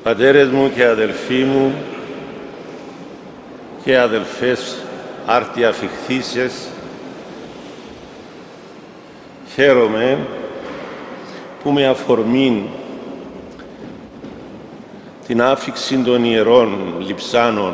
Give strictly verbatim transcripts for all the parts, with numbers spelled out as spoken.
Πατέρες μου και αδελφοί μου και αδελφές άρτια φιχθήσες, χαίρομαι που με αφορμήν την άφιξη των Ιερών Λειψάνων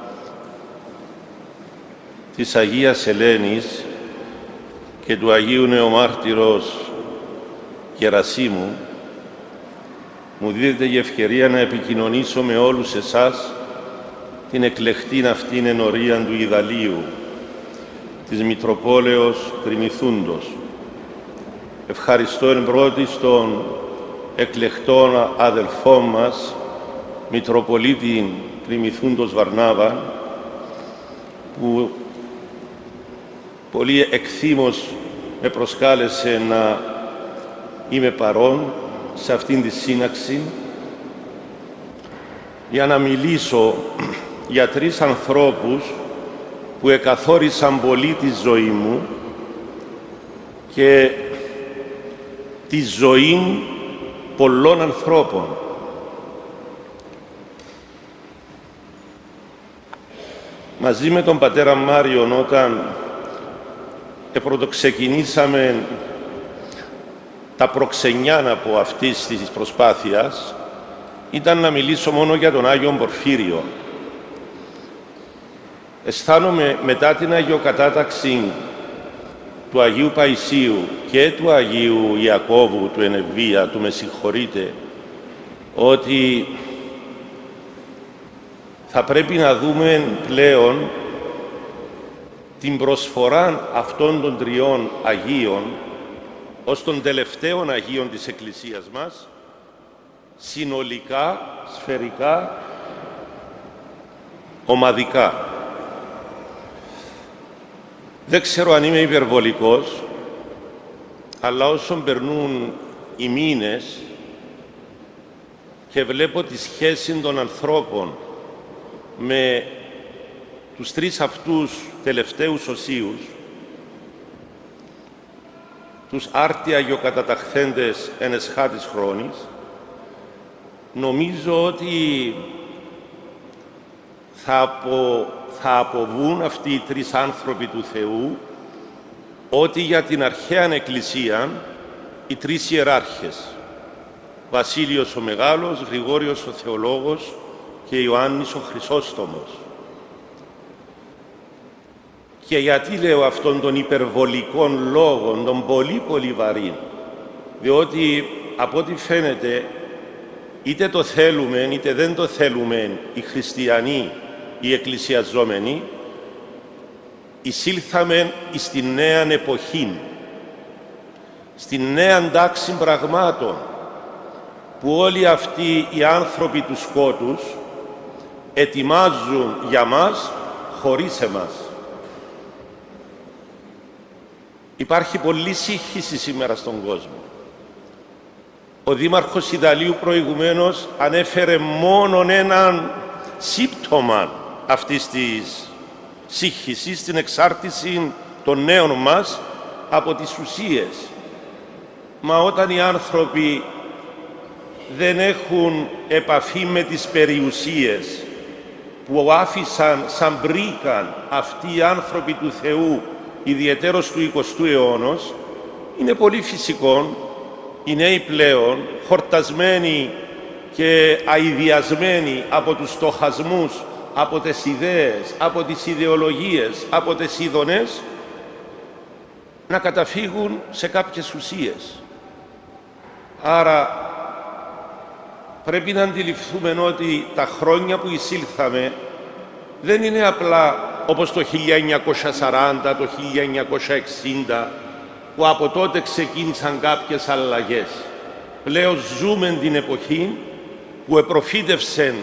της Αγίας Ελένης και του Αγίου Νεομάρτυρος Γερασίμου, μου δίδεται η ευκαιρία να επικοινωνήσω με όλους εσάς την εκλεκτήν αυτήν ενορία του Ιδαλίου, της Μητροπόλεως Πριμηθούντος. Ευχαριστώ εν πρώτης των εκλεκτών αδελφών μας, Μητροπολίτη Πριμηθούντος Βαρνάβα, που πολύ εκθήμως με προσκάλεσε να είμαι παρόν σε αυτήν τη σύναξη για να μιλήσω για τρεις ανθρώπους που εκαθόρισαν πολύ τη ζωή μου και τη ζωή πολλών ανθρώπων. Μαζί με τον πατέρα Μάριον, όταν πρωτοξεκινήσαμε τα προξενιάνα από αυτής της προσπάθειας, ήταν να μιλήσω μόνο για τον Άγιον Πορφύριο. Αισθάνομαι μετά την Αγιοκατάταξη του Αγίου Παϊσίου και του Αγίου Ιακώβου του Ενεβία, του με συγχωρείτε, ότι θα πρέπει να δούμε πλέον την προσφορά αυτών των τριών Αγίων ως των τελευταίων Αγίων της Εκκλησίας μας, συνολικά, σφαιρικά, ομαδικά. Δεν ξέρω αν είμαι υπερβολικός, αλλά όσον περνούν οι μήνες και βλέπω τη σχέση των ανθρώπων με τους τρεις αυτούς τελευταίους οσίους, τους άρτια αγιοκαταταχθέντες εν εσχάτης χρόνης, νομίζω ότι θα, απο, θα αποβούν αυτοί οι τρεις άνθρωποι του Θεού ότι για την αρχαία Εκκλησία οι τρεις ιεράρχες, Βασίλειος ο Μεγάλος, Γρηγόριος ο Θεολόγος και Ιωάννης ο Χρυσόστομος. Και γιατί λέω αυτόν τον υπερβολικών λόγων, τον πολύ πολύ βαρύ, διότι από ό,τι φαίνεται είτε το θέλουμε είτε δεν το θέλουμε οι χριστιανοί, οι εκκλησιαζόμενοι, εισήλθαμε στη νέα εποχή, στη νέα τάξη πραγμάτων, που όλοι αυτοί οι άνθρωποι του σκότους ετοιμάζουν για μας χωρίς εμάς. Υπάρχει πολλή σύγχυση σήμερα στον κόσμο. Ο Δήμαρχος Ιδαλίου προηγουμένως ανέφερε μόνον έναν σύμπτωμα αυτής της σύγχυσης, την εξάρτηση των νέων μας από τις ουσίες. Μα όταν οι άνθρωποι δεν έχουν επαφή με τις περιουσίες που άφησαν σαν μπρίκαν αυτοί οι άνθρωποι του Θεού, ιδιαιτέρως του εικοστού αιώνος, είναι πολύ φυσικό οι νέοι πλέον, χορτασμένοι και αηδιασμένοι από τους στοχασμούς, από τις ιδέες, από τις ιδεολογίες, από τις ειδονές, να καταφύγουν σε κάποιες ουσίες. Άρα πρέπει να αντιληφθούμε ότι τα χρόνια που εισήλθαμε δεν είναι απλά όπως το χίλια εννιακόσια σαράντα, το χίλια εννιακόσια εξήντα, που από τότε ξεκίνησαν κάποιες αλλαγές. Πλέον ζούμε την εποχή που επροφήτευσε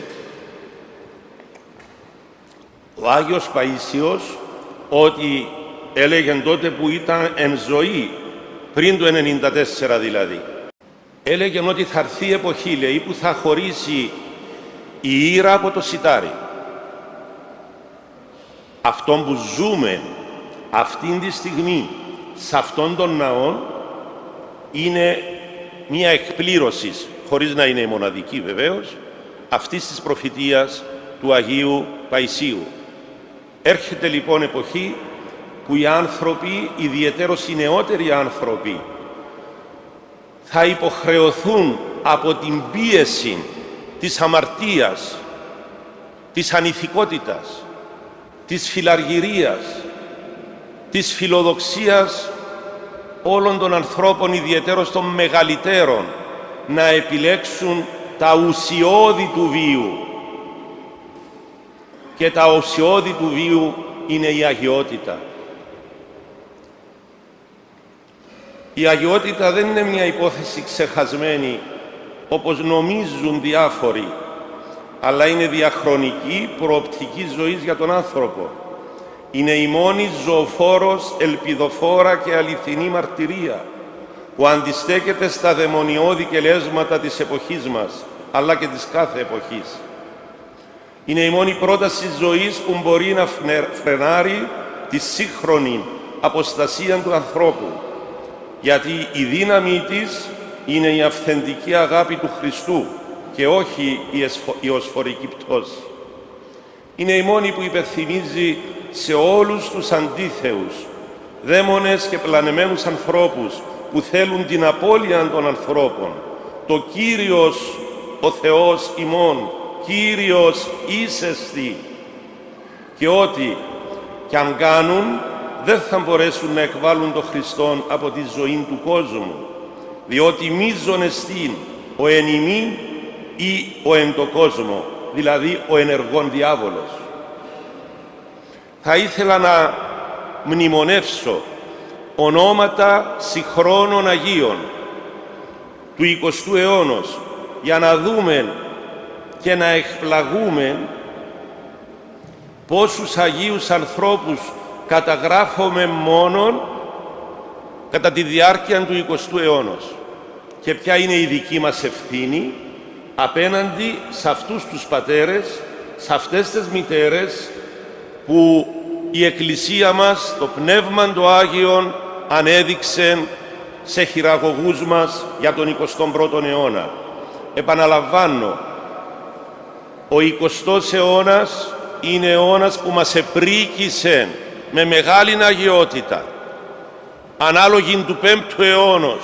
ο Άγιος Παΐσιος, ότι έλεγε τότε που ήταν εν ζωή, πριν το ενενήντα τέσσερα δηλαδή, έλεγε ότι θα έρθει η εποχή, λέει, που θα χωρίσει η ήρα από το σιτάρι. Αυτόν που ζούμε αυτήν τη στιγμή σε αυτόν τον ναό είναι μία εκπλήρωση, χωρίς να είναι η μοναδική βεβαίως, αυτής της προφητείας του Αγίου Παϊσίου. Έρχεται λοιπόν εποχή που οι άνθρωποι, ιδιαιτέρως οι νεότεροι άνθρωποι, θα υποχρεωθούν από την πίεση της αμαρτίας, της ανηθικότητας, της φιλαργυρίας, της φιλοδοξίας όλων των ανθρώπων, ιδιαιτέρως των μεγαλύτερων, να επιλέξουν τα ουσιώδη του βίου. Και τα ουσιώδη του βίου είναι η αγιότητα. Η αγιότητα δεν είναι μια υπόθεση ξεχασμένη, όπως νομίζουν διάφοροι, αλλά είναι διαχρονική προοπτική ζωής για τον άνθρωπο. Είναι η μόνη ζωοφόρος, ελπιδοφόρα και αληθινή μαρτυρία που αντιστέκεται στα δαιμονιώδη κελέσματα της εποχής μας, αλλά και της κάθε εποχής. Είναι η μόνη πρόταση ζωής που μπορεί να φρενάρει τη σύγχρονη αποστασία του ανθρώπου, γιατί η δύναμη της είναι η αυθεντική αγάπη του Χριστού και όχι η οσφορική πτώση. Είναι η μόνη που υπενθυμίζει σε όλους τους αντίθεους, δαίμονες και πλανεμένους ανθρώπους που θέλουν την απώλεια των ανθρώπων, το Κύριος ο Θεός ημών, Κύριος είσεστη, και ότι κι αν κάνουν δεν θα μπορέσουν να εκβάλουν τον Χριστόν από τη ζωή του κόσμου, διότι μείζον εστίν ο εν ημί ή ο εν το κόσμο, δηλαδή ο ενεργόν διάβολος. Θα ήθελα να μνημονεύσω ονόματα συγχρόνων Αγίων του εικοστού αιώνος για να δούμε και να εκπλαγούμε πόσους Αγίους ανθρώπους καταγράφουμε μόνον κατά τη διάρκεια του εικοστού αιώνος και ποια είναι η δική μας ευθύνη απέναντι σε αυτούς τους πατέρες, σε αυτές τις μητέρες που η Εκκλησία μας, το Πνεύμα το Άγιον, ανέδειξε σε χειραγωγούς μας για τον εικοστό πρώτο αιώνα. Επαναλαμβάνω, ο εικοστός αιώνας είναι αιώνας που μας επρίκησε με μεγάλη αγιότητα, ανάλογη του πέμπτου αιώνος,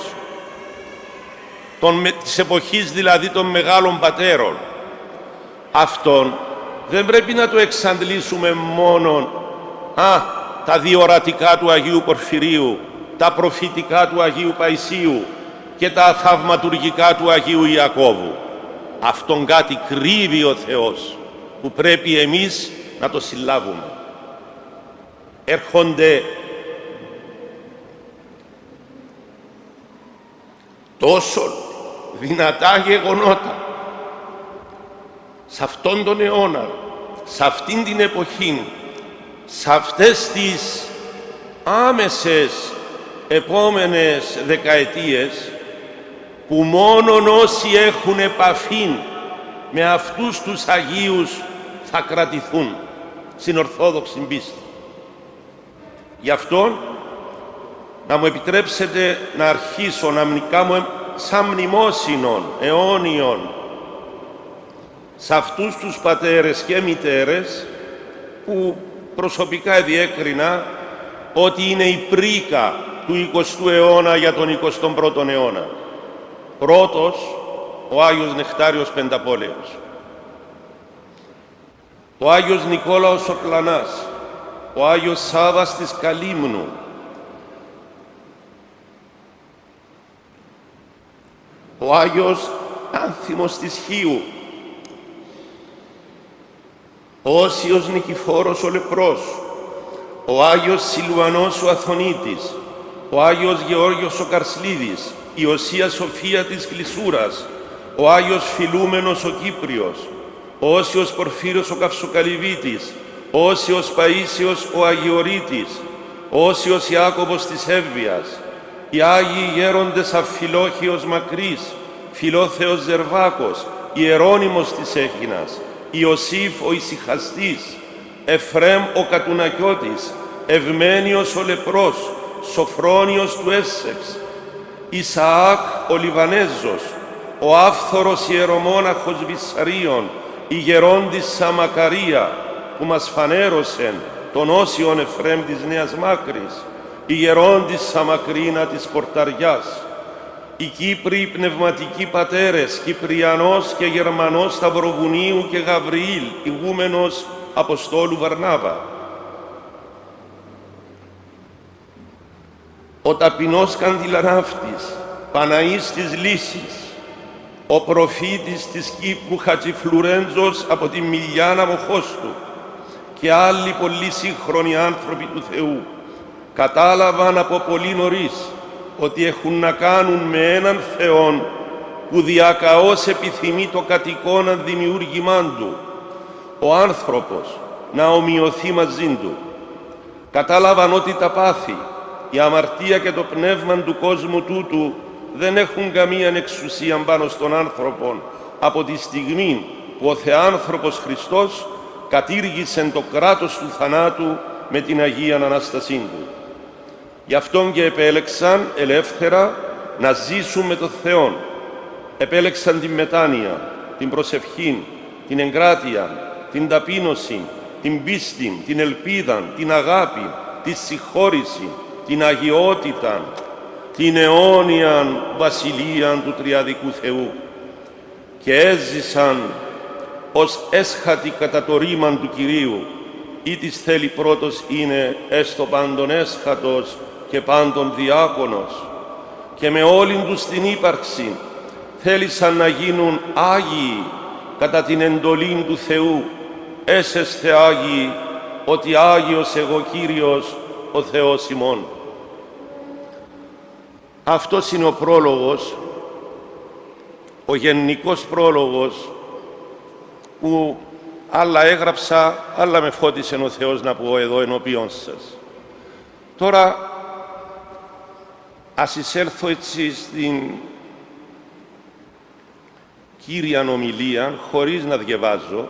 των, της εποχής δηλαδή των μεγάλων πατέρων. Αυτόν δεν πρέπει να το εξαντλήσουμε μόνον α, τα διορατικά του Αγίου Πορφυρίου, τα προφητικά του Αγίου Παϊσίου και τα θαυματουργικά του Αγίου Ιακώβου. Αυτόν κάτι κρύβει ο Θεός που πρέπει εμείς να το συλλάβουμε. Έρχονται τόσο δυνατά γεγονότα σε αυτόν τον αιώνα, σε αυτήν την εποχή, σε αυτές τις άμεσες επόμενες δεκαετίες, που μόνον όσοι έχουν επαφή με αυτούς τους Αγίους θα κρατηθούν στην Ορθόδοξη πίστη. Γι' αυτό να μου επιτρέψετε να αρχίσω να κάνω σαν μνημόσυνον αιώνιον σε αυτούς τους πατέρες και μητέρες που προσωπικά διέκρινα ότι είναι η πρίκα του εικοστού αιώνα για τον εικοστό πρώτο αιώνα. Πρώτος, ο Άγιος Νεκτάριος Πενταπόλεως, ο Άγιος Νικόλαος ο Πλανάς, ο Άγιος Σάββας της Καλύμνου, ο Άγιος Άνθιμος της Χίου, ο Όσιος Νικηφόρος ο Λεπρός, ο Άγιος Σιλουανός ο Αθωνίτης, ο Άγιος Γεώργιος ο Καρσλίδης, η Οσία Σοφία της Κλεισούρας, ο Άγιος Φιλούμενος ο Κύπριος, ο Όσιος Πορφύριος ο Καυσοκαλυβίτης, ο Όσιος Παΐσιος ο Αγιορείτης, ο Όσιος Ιάκωβος της Εύβοιας, οι Άγιοι Γέροντες Αφιλόχιος Μακρύς, Φιλόθεος Ζερβάκος, Ιερώνυμος της Έχινας, Ιωσήφ ο Ησυχαστής, Εφρέμ ο Κατουνακιώτης, Ευμένιος ο Λεπρός, Σοφρόνιος του Έσσεξ, Ισαάκ ο Λιβανέζος, ο άφθορος ιερομόναχος Βυσσαρίων, η γερόντις Σαμακαρία, που μας φανέρωσε τον όσιον Εφραίμ της Νέας Μάκρης, η γερόντις Σαμακρίνα της Πορταριάς, οι Κύπροι πνευματικοί πατέρες, Κυπριανός και Γερμανός Σταυροβουνίου και Γαβριήλ, ηγούμενος Αποστόλου Βαρνάβα, ο ταπεινός Καντιλανάφτης, Παναής της Λύσης, ο προφήτης της Κύπρου Χατζηφλουρέντζος από τη Μιλιάνα Μοχώστου και άλλοι πολλοί σύγχρονοι άνθρωποι του Θεού κατάλαβαν από πολύ νωρίς ότι έχουν να κάνουν με έναν Θεόν που διακαώς επιθυμεί το κατοικώναν δημιούργημά του, ο άνθρωπος να ομοιωθεί μαζί του. Κατάλαβαν ότι τα πάθη, η αμαρτία και το πνεύμα του κόσμου τούτου δεν έχουν καμία εξουσία πάνω στον άνθρωπο από τη στιγμή που ο Θεάνθρωπος Χριστός κατήργησε το κράτος του θανάτου με την Αγία Ανάστασή του. Γι' αυτόν και επέλεξαν ελεύθερα να ζήσουν με τον Θεό. Επέλεξαν την μετάνοια, την προσευχή, την εγκράτεια, την ταπείνωση, την πίστη, την ελπίδα, την αγάπη, τη συγχώρηση, την αγιότητα, την αιώνια βασιλεία του Τριαδικού Θεού και έζησαν ως έσχατοι κατά το ρήμα του Κυρίου, ή της θέλει πρώτος είναι έστω πάντων έσχατος και πάντων διάκονος, και με όλην τους την ύπαρξη θέλησαν να γίνουν Άγιοι κατά την εντολή του Θεού. Έσεσθε Άγιοι, ότι Άγιος εγώ Κύριος ο Θεός ημών. Αυτός είναι ο πρόλογος, ο γενικός πρόλογος που άλλα έγραψα, άλλα με φώτισε ο Θεός να πω εδώ ενώπιον σας. Τώρα ας εισέλθω έτσι στην κύρια ομιλία, χωρίς να διαβάζω,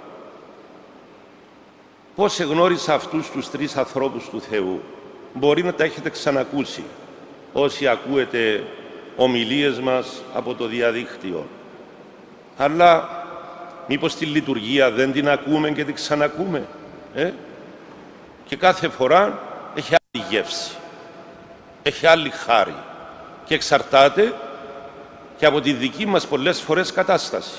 πώς εγνώρισα αυτούς τους τρεις ανθρώπους του Θεού. Μπορεί να τα έχετε ξανακούσει όσοι ακούετε ομιλίες μας από το διαδίκτυο. Αλλά μήπως τη λειτουργία δεν την ακούμε και την ξανακούμε. Ε? Και κάθε φορά έχει άλλη γεύση, έχει άλλη χάρη και εξαρτάται και από τη δική μας πολλές φορές κατάσταση.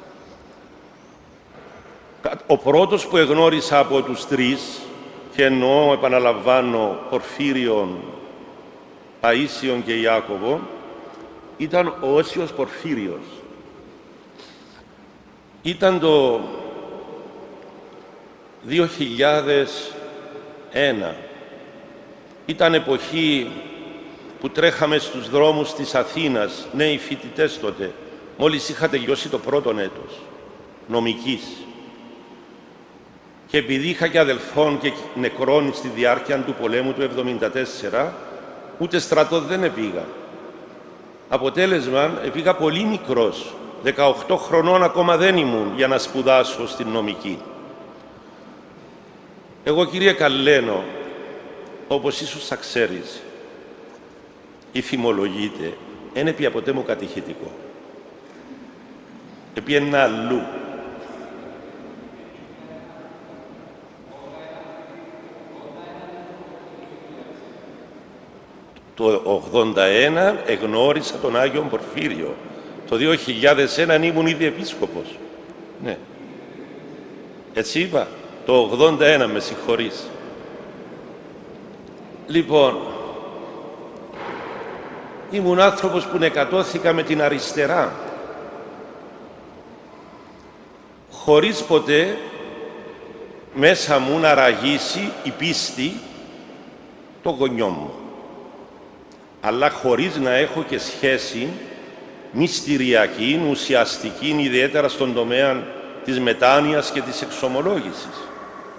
Ο πρώτος που εγνώρισα από τους τρεις, και εννοώ, επαναλαμβάνω, Πορφύριον, Παΐσιον και Ιάκωβο, ήταν ο Όσιος Πορφύριος. Ήταν το δύο χιλιάδες ένα. Ήταν εποχή που τρέχαμε στους δρόμους της Αθήνας, νέοι φοιτητές τότε, μόλις είχα τελειώσει το πρώτο έτος νομικής. Και επειδή είχα και αδελφόν και νεκρόν στη διάρκεια του πολέμου του εβδομήντα τέσσερα, ούτε στρατό δεν επήγα. Αποτέλεσμα, επήγα πολύ μικρός, δεκαοκτώ χρονών ακόμα δεν ήμουν για να σπουδάσω στην νομική. Εγώ, κύριε Καλένο, όπως ίσως θα ξέρεις, ή θυμολογείτε, δεν έπια ποτέ μου κατηχητικό. Επί ένα αλλού. Το ογδόντα ένα εγνώρισα τον Άγιον Πορφύριο. Το δύο χιλιάδες ένα ήμουν ήδη επίσκοπος. Ναι. Έτσι είπα. Το ογδόντα ένα, με συγχωρείς. Λοιπόν, ήμουν άνθρωπος που νεκατώθηκα με την αριστερά, χωρίς ποτέ μέσα μου να ραγίσει η πίστη το γονιό μου, αλλά χωρίς να έχω και σχέση μυστηριακή, ουσιαστική, ιδιαίτερα στον τομέα της μετάνοιας και της εξομολόγησης.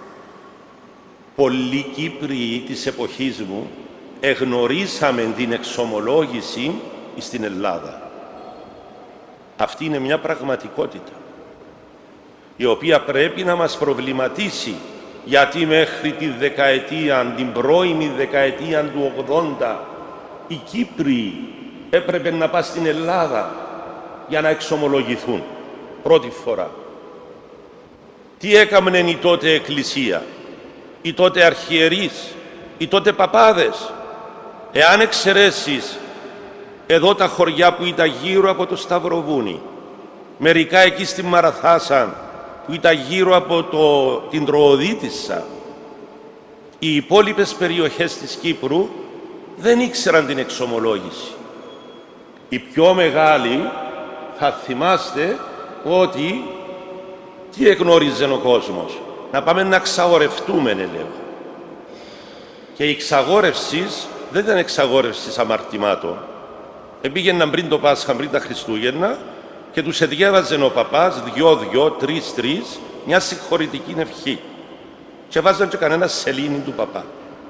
Πολλοί Κύπριοι της εποχής μου εγνωρίσαμε την εξομολόγηση στην Ελλάδα. Αυτή είναι μια πραγματικότητα η οποία πρέπει να μας προβληματίσει, γιατί μέχρι τη δεκαετία, την πρώιμη δεκαετία του ογδόντα, οι Κύπριοι έπρεπε να πάνε στην Ελλάδα για να εξομολογηθούν. Πρώτη φορά. Τι έκαμνε η τότε Εκκλησία, οι τότε αρχιερείς, οι τότε παπάδες? Εάν εξαιρέσεις εδώ τα χωριά που ήταν γύρω από το Σταυροβούνι, μερικά εκεί στη Μαραθάσαν που ήταν γύρω από το, την Τροοδίτισσα, οι υπόλοιπες περιοχές της Κύπρου δεν ήξεραν την εξομολόγηση. Οι πιο μεγάλοι θα θυμάστε ότι τι εγνώριζε ο κόσμος? Να πάμε να εξαγορευτούμε, έλεγα. Και η εξαγόρευση δεν ήταν εξαγόρευση αμαρτημάτων. Επήγαιναν πριν το Πάσχα, πριν τα Χριστούγεννα, και τους εδιέβαζε ο παπάς δυο-δυο, τρεις-τρεις, μια συγχωρητική ευχή. Και βάζαν και κανένα σελήνη του παπά.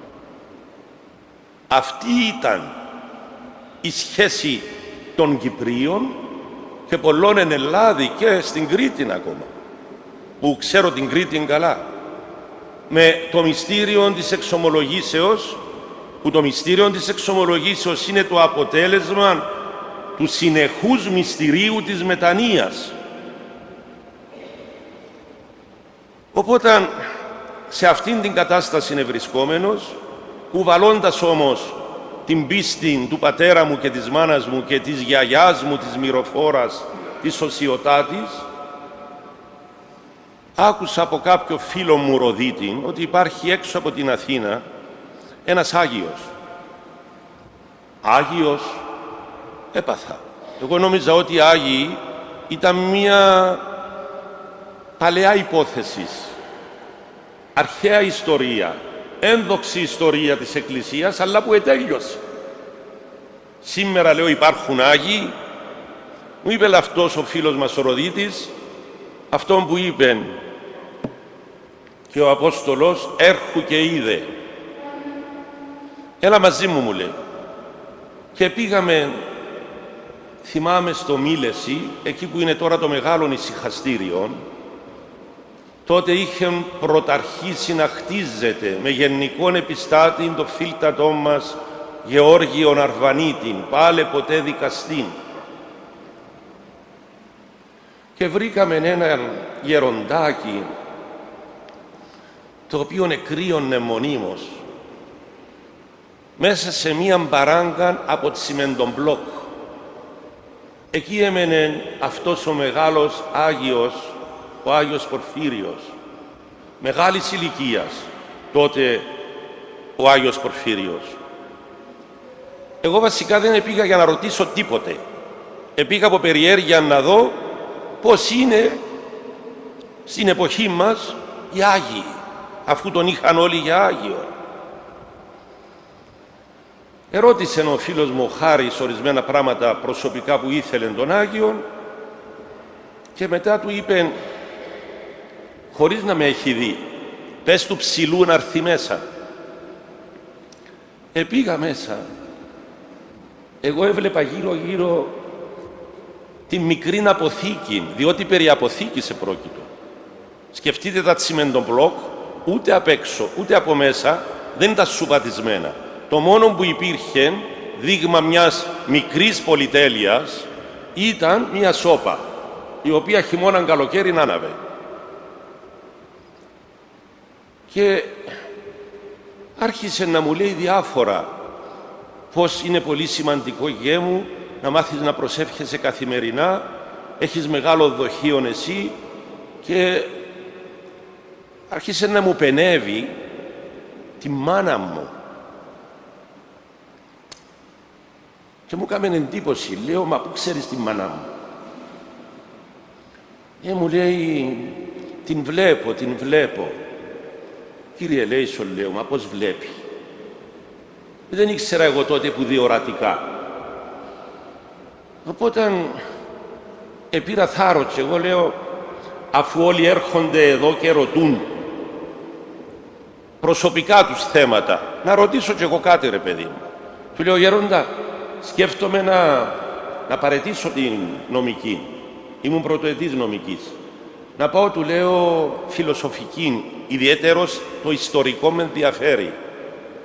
Αυτή ήταν η σχέση των Κυπρίων και πολλών εν Ελλάδη και στην Κρήτη ακόμα, που ξέρω την Κρήτη καλά, με το μυστήριο της εξομολογήσεως, που το μυστήριο της εξομολογήσεως είναι το αποτέλεσμα του συνεχούς μυστηρίου της μετανοίας. Οπότε σε αυτήν την κατάσταση είναι βρισκόμενος, κουβαλώντας όμως την πίστη του πατέρα μου και της μάνας μου και της γιαγιάς μου, της Μυροφόρας, της Οσιωτάτης, άκουσα από κάποιο φίλο μου Ροδίτη ότι υπάρχει έξω από την Αθήνα ένας Άγιος. Άγιος έπαθα. Εγώ νόμιζα ότι οι Άγιοι ήταν μια παλαιά υπόθεση, αρχαία ιστορία, ένδοξη ιστορία της Εκκλησίας, αλλά που ετέλειωσε. Σήμερα, λέω, υπάρχουν Άγιοι. Μου είπε αυτός ο φίλος μας ο Ροδίτης, αυτόν που είπε και ο Απόστολος, έρχου και είδε. Έλα μαζί μου, μου λέει. Και πήγαμε, θυμάμαι, στο Μήλεση, εκεί που είναι τώρα το μεγάλο ησυχαστήριο. Τότε είχαν πρωταρχίσει να χτίζεται με γενικών επιστάτην το φίλτατό μας Γεώργιον Αρβανίτην, πάλε ποτέ δικαστήν. Και βρήκαμε έναν γεροντάκι, το οποίο εκρύωνε μονίμως μέσα σε μία μπαράγκα από τσιμεντομπλοκ. Εκεί έμενε αυτός ο μεγάλος Άγιος, ο Άγιος Πορφύριος, μεγάλης ηλικίας τότε ο Άγιος Πορφύριος. Εγώ βασικά δεν πήγα για να ρωτήσω τίποτε. Επήγα από περιέργεια να δω πώς είναι στην εποχή μας οι Άγιοι, αφού τον είχαν όλοι για Άγιο. Ερώτησε ο φίλος μου ο Χάρης ορισμένα πράγματα προσωπικά που ήθελε τον Άγιο και μετά του είπε, χωρίς να με έχει δει, πες του ψηλού να έρθει μέσα. Επήγα μέσα. Εγώ έβλεπα γύρω-γύρω τη μικρή αποθήκη, διότι περί αποθήκης επρόκειτο. Σκεφτείτε τα τσιμεντομπλοκ, ούτε απ' έξω, ούτε από μέσα, δεν ήταν σουπατισμένα. Το μόνο που υπήρχε δείγμα μιας μικρής πολυτέλειας ήταν μια σόπα, η οποία χειμώνα καλοκαίρι να άναβε. Και άρχισε να μου λέει διάφορα, πως είναι πολύ σημαντικό γέ μου να μάθεις να προσεύχεσαι καθημερινά, έχεις μεγάλο δοχείο εσύ, και άρχισε να μου πενεύει τη μάνα μου. Και μου έκανε εντύπωση, λέω, μα πού ξέρεις τη μάνα μου? Και μου λέει, την βλέπω, την βλέπω. Κύριε Λέησον, λέω, μα πώς βλέπει? Δεν ήξερα εγώ τότε που διορατικά. Οπότε επήρα θάρρος και εγώ λέω, αφού όλοι έρχονται εδώ και ρωτούν προσωπικά τους θέματα, να ρωτήσω κι εγώ κάτι, ρε παιδί μου. Του λέω, γέροντα, σκέφτομαι να, να παραιτήσω την νομική. Ήμουν πρωτοετής νομικής. Να πάω, του λέω, φιλοσοφική, ιδιαίτερος το ιστορικό με ενδιαφέρει.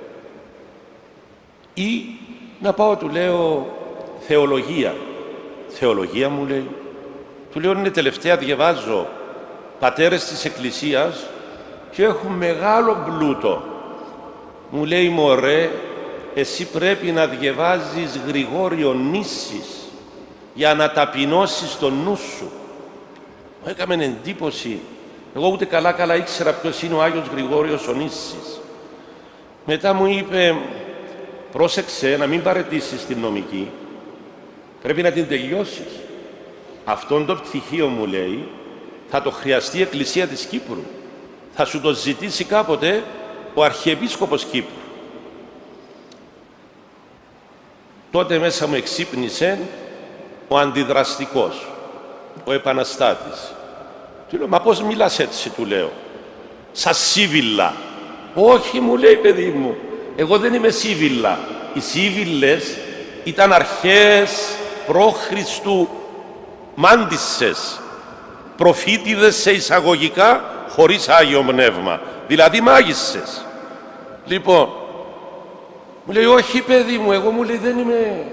Ή να πάω, του λέω, θεολογία. θεολογία, μου λέει. Του λέω, είναι τελευταία διαβάζω πατέρες της Εκκλησίας και έχουν μεγάλο πλούτο. Μου λέει, μωρέ, εσύ πρέπει να διαβάζεις Γρηγόριο Νήσσης για να ταπεινώσεις το νου σου. Μου έκαμε εντύπωση. Εγώ ούτε καλά καλά ήξερα ποιος είναι ο Άγιος Γρηγόριος ο Νήσσης. Μετά μου είπε, πρόσεξε να μην παραιτήσεις την νομική, πρέπει να την τελειώσεις. Αυτόν το πτυχίο, μου λέει, θα το χρειαστεί η Εκκλησία της Κύπρου. Θα σου το ζητήσει κάποτε ο Αρχιεπίσκοπος Κύπρου. Τότε μέσα μου εξύπνησε ο αντιδραστικός, ο επαναστάτης. Του λέω, μα πώς μιλάς έτσι, του λέω, σαν Σίβιλα. Όχι, μου λέει, παιδί μου, εγώ δεν είμαι Σίβιλα. Οι Σίβιλες ήταν αρχαίες προ-Χριστού μάντισσες, προφήτηδες σε εισαγωγικά, χωρίς Άγιο Πνεύμα, δηλαδή μάγισσες. Λοιπόν, μου λέει, όχι παιδί μου, εγώ, μου λέει, δεν είμαι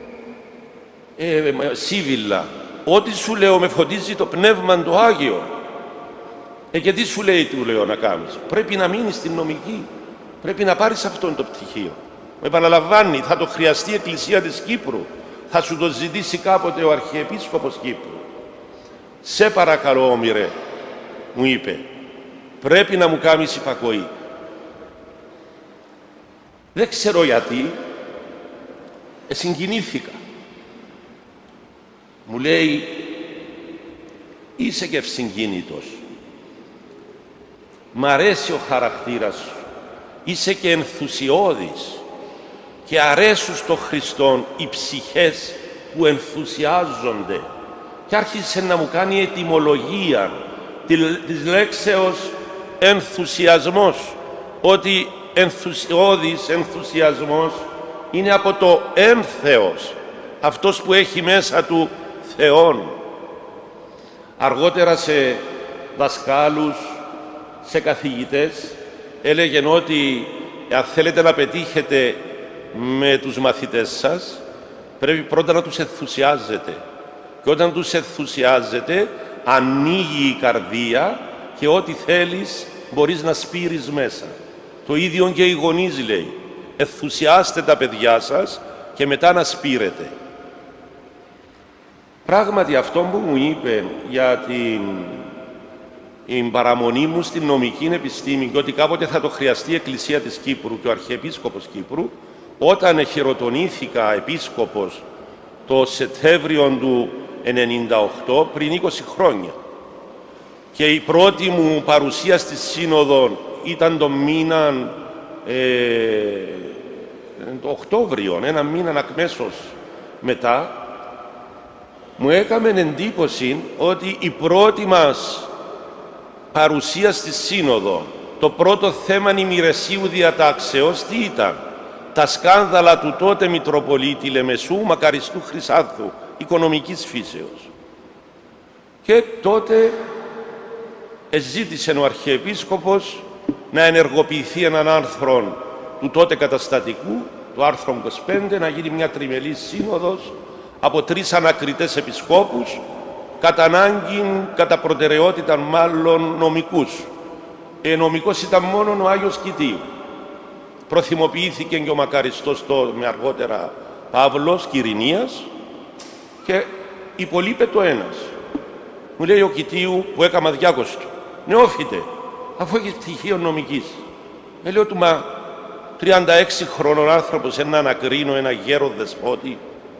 ε, Σίβιλα. Ό,τι σου λέω με φωτίζει το Πνεύμα το Άγιο. Ε, και τι σου λέει, του λέω, να κάνεις? Πρέπει να μείνεις στην νομική. Πρέπει να πάρεις αυτόν το πτυχίο. Με επαναλαμβάνει, θα το χρειαστεί η Εκκλησία της Κύπρου. Θα σου το ζητήσει κάποτε ο Αρχιεπίσκοπος Κύπρου. Σε παρακαλώ, όμηρε, μου είπε, πρέπει να μου κάνεις υπακοή. Δεν ξέρω γιατί, ε, συγκινήθηκα. Μου λέει, είσαι και ευσυγκίνητος. Μ' αρέσει ο χαρακτήρας σου. Είσαι και ενθουσιώδης. Και αρέσουν στο Χριστόν οι ψυχές που ενθουσιάζονται. Και άρχισε να μου κάνει ετυμολογία της λέξεως ενθουσιασμός. Ότι ενθουσιώδης, ενθουσιασμός είναι από το ένθεος, αυτός που έχει μέσα του Θεόν. Αργότερα σε δασκάλους, σε καθηγητές, έλεγε ότι αν θέλετε να πετύχετε με τους μαθητές σας, πρέπει πρώτα να τους ενθουσιάζετε. Και όταν τους ενθουσιάζετε, ανοίγει η καρδία και ό,τι θέλεις μπορείς να σπείρεις μέσα. Το ίδιο και οι γονείς, λέει. Ενθουσιάστε τα παιδιά σας και μετά να σπείρετε. Πράγματι, αυτό που μου είπε για την, την παραμονή μου στην νομική επιστήμη και ότι κάποτε θα το χρειαστεί η Εκκλησία της Κύπρου και ο Αρχιεπίσκοπος Κύπρου, όταν εχειροτονήθηκα επίσκοπος το Σεπτέμβριο του ενενήντα οκτώ, πριν είκοσι χρόνια, και η πρώτη μου παρουσία στη Σύνοδο ήταν το μήνα ε, το Οκτώβριο, ένα μήνα ακμέσως μετά, μου έκαμε εντύπωση ότι η πρώτη μας παρουσία στη Σύνοδο, το πρώτο θέμα ημηρεσίου διατάξεως, τι ήταν? Τα σκάνδαλα του τότε Μητροπολίτη Λεμεσού Μακαριστού Χρυσάνθου, οικονομικής φύσεως. Και τότε εζήτησε ο Αρχιεπίσκοπος να ενεργοποιηθεί έναν άρθρο του τότε καταστατικού, το άρθρο είκοσι πέντε, να γίνει μια τριμελής σύνοδος από τρεις ανακριτές επισκόπους, κατά ανάγκη, κατά προτεραιότητα μάλλον νομικούς. Ε, νομικός ήταν μόνο ο Άγιος Κητίου. Προθυμοποιήθηκε και ο μακαριστός το, με αργότερα Παύλος Κυρινίας και υπολείπε το ένας. Μου λέει ο Κητίου που έκαμα διάκοστο, νεόφιτε, αφού έχεις πτυχίο νομικής. Με λέω του, μα τριάντα έξι χρονών άνθρωπος ένα ανακρίνω ένα γέρο δεσπότη.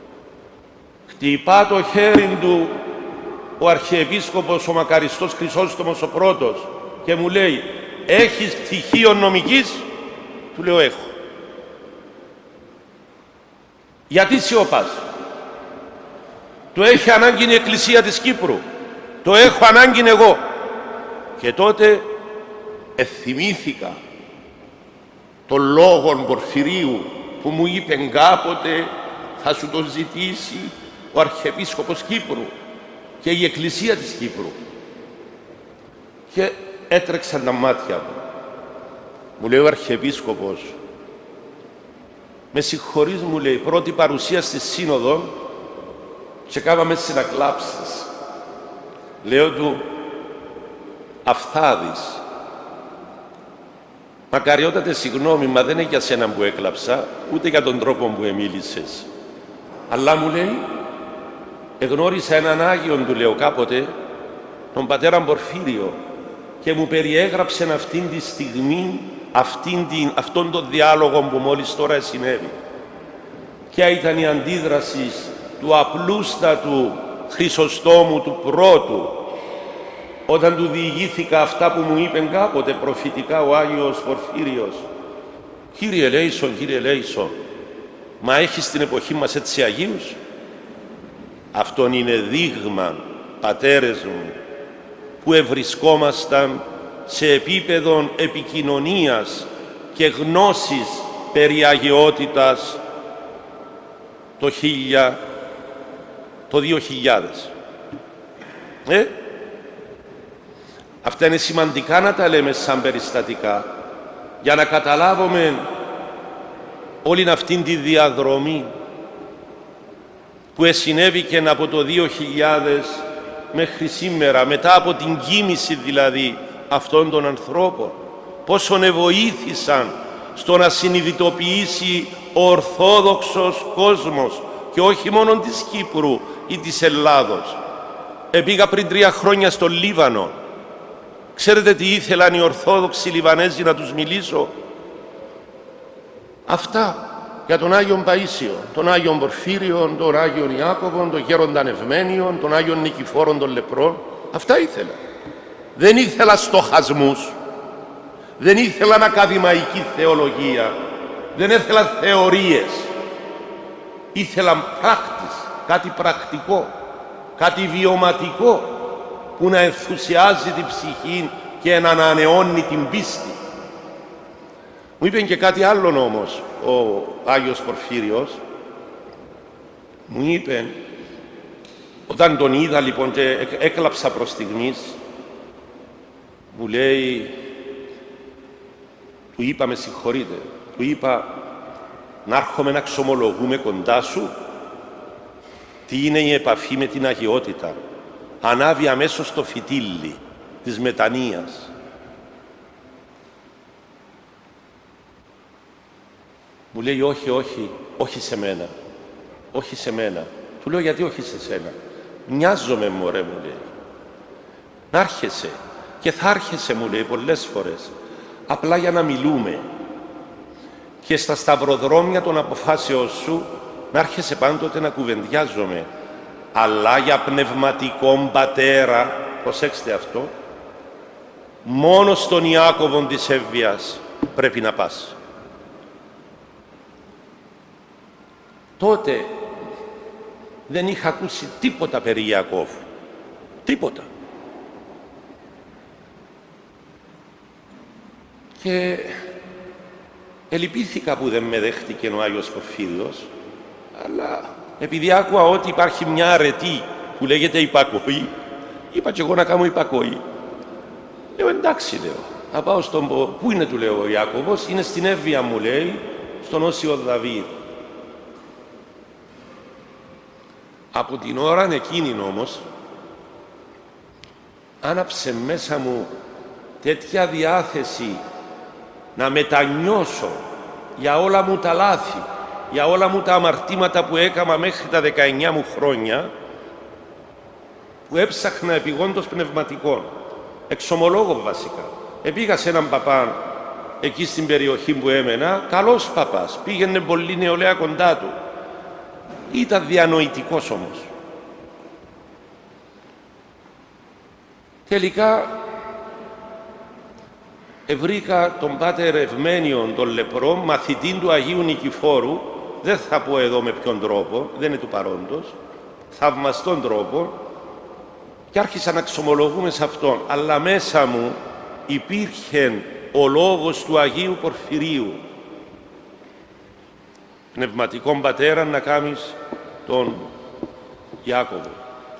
Χτυπά το χέρι του ο Αρχιεπίσκοπος, ο μακαριστός Χρυσόστομος ο πρώτος και μου λέει, έχεις πτυχίο νομικής? Του λέω, έχω. Γιατί σιωπάς? Το έχει ανάγκη η Εκκλησία της Κύπρου. Το έχω ανάγκη εγώ. Και τότε εθυμήθηκα τον λόγον Πορφυρίου που μου είπε κάποτε θα σου το ζητήσει ο Αρχιεπίσκοπος Κύπρου και η Εκκλησία της Κύπρου. Και έτρεξαν τα μάτια μου. Μου λέει ο Αρχιεπίσκοπος, με συγχωρείς, μου λέει, πρώτη παρουσία στη Σύνοδο και κάμαμε συνακλάψεις. Λέω του, «Αφθάδης, μακαριότατε συγγνώμη, μα δεν είναι για σένα που έκλαψα, ούτε για τον τρόπο που εμίλησες. Αλλά μου λέει, εγνώρισα έναν Άγιον, του λέω κάποτε, τον πατέρα Πορφύριο, και μου περιέγραψε αυτήν τη στιγμή, αυτήν την, αυτόν τον διάλογο που μόλις τώρα συνέβη. Ποια ήταν η αντίδραση του απλούστατου Χρυσοστόμου του πρώτου, όταν του διηγήθηκα αυτά που μου είπε κάποτε προφητικά ο Άγιος Πορφύριος. Κύριε Λέησον, κύριε Λέησον, μα έχεις στην εποχή μας έτσι Αγίους? Αυτόν είναι δείγμα, πατέρες μου, που ευρισκόμασταν σε επίπεδο επικοινωνίας και γνώσης περί αγιότητας το, χίλια, το δύο χιλιάδες. Ε? Αυτά είναι σημαντικά να τα λέμε σαν περιστατικά, για να καταλάβουμε όλη αυτήν τη διαδρομή που εσυνέβηκε από το δύο χιλιάδες μέχρι σήμερα, μετά από την κοίμηση δηλαδή αυτών των ανθρώπων, πόσον εβοήθησαν στο να συνειδητοποιήσει ο Ορθόδοξος κόσμος, και όχι μόνο της Κύπρου ή της Ελλάδος. Επήγα πριν τρία χρόνια στο Λίβανο. Ξέρετε τι ήθελαν οι Ορθόδοξοι Λιβανέζοι να τους μιλήσω? Αυτά για τον Άγιον Παΐσιο, τον Άγιον Πορφύριο, τον Άγιον Ιάκωβον, τον Γέροντα Ευμένιον, τον Άγιον Νικηφόρον των Λεπρών. Αυτά ήθελα. Δεν ήθελα στοχασμούς, δεν ήθελαν ακαδημαϊκή θεολογία, δεν ήθελαν θεωρίες. Ήθελαν πράκτης, κάτι πρακτικό, κάτι βιωματικό που να ενθουσιάζει την ψυχή και να ανανεώνει την πίστη. Μου είπε και κάτι άλλον όμως ο Άγιος Πορφύριος. Μου είπε, όταν τον είδα λοιπόν και έκλαψα προς στιγμής, μου λέει, του είπα, με συγχωρείτε, του είπα, να έρχομαι να ξομολογούμε κοντά σου. Τι είναι η επαφή με την αγιότητα? Ανάβει αμέσως το φυτίλι της μετανοίας. Μου λέει, όχι, όχι, όχι σε μένα, όχι σε μένα. Του λέω, γιατί όχι σε σένα? Μοιάζομαι, μωρέ, μου λέει. Να έρχεσαι, και θα έρχεσαι, μου λέει, πολλές φορές, απλά για να μιλούμε. Και στα σταυροδρόμια των αποφάσεων σου να έρχεσαι πάντοτε να κουβεντιάζομαι. Αλλά για πνευματικόν πατέρα, προσέξτε αυτό, μόνο στον Ιάκωβον της Εύβοιας πρέπει να πας. Τότε δεν είχα ακούσει τίποτα περί Ιακώβου. Τίποτα. Και ελυπήθηκα που δεν με δέχτηκε ο Άγιος Πορφύριος, αλλά επειδή άκουα ότι υπάρχει μια αρετή που λέγεται υπακοή, είπα και εγώ να κάνω υπακοή. Λέω, εντάξει, λέω, να πάω στον... Πού είναι, του λέω, ο Ιάκωβος? Είναι στην Εύβοια, μου λέει, στον Όσιο Δαβίδ. Από την ώρα εκείνη όμως άναψε μέσα μου τέτοια διάθεση να μετανιώσω για όλα μου τα λάθη, για όλα μου τα αμαρτήματα που έκανα μέχρι τα δεκαεννιά μου χρόνια, που έψαχνα επιγόντως πνευματικών, εξομολόγων βασικά. Επήγα σε έναν παπά εκεί στην περιοχή που έμενα, καλός παπάς, πήγαινε πολύ νεολαία κοντά του. Ήταν διανοητικός όμως. Τελικά ευρήκα τον Πάτερ Ευμένιον των Λεπρών, μαθητή του Αγίου Νικηφόρου, δεν θα πω εδώ με ποιον τρόπο, δεν είναι του παρόντος, θαυμαστόν τρόπο, και άρχισα να ξομολογούμε σε αυτόν. Αλλά μέσα μου υπήρχε ο λόγος του Αγίου Πορφυρίου. Πνευματικών πατέρα να κάνεις τον Ιάκωβο.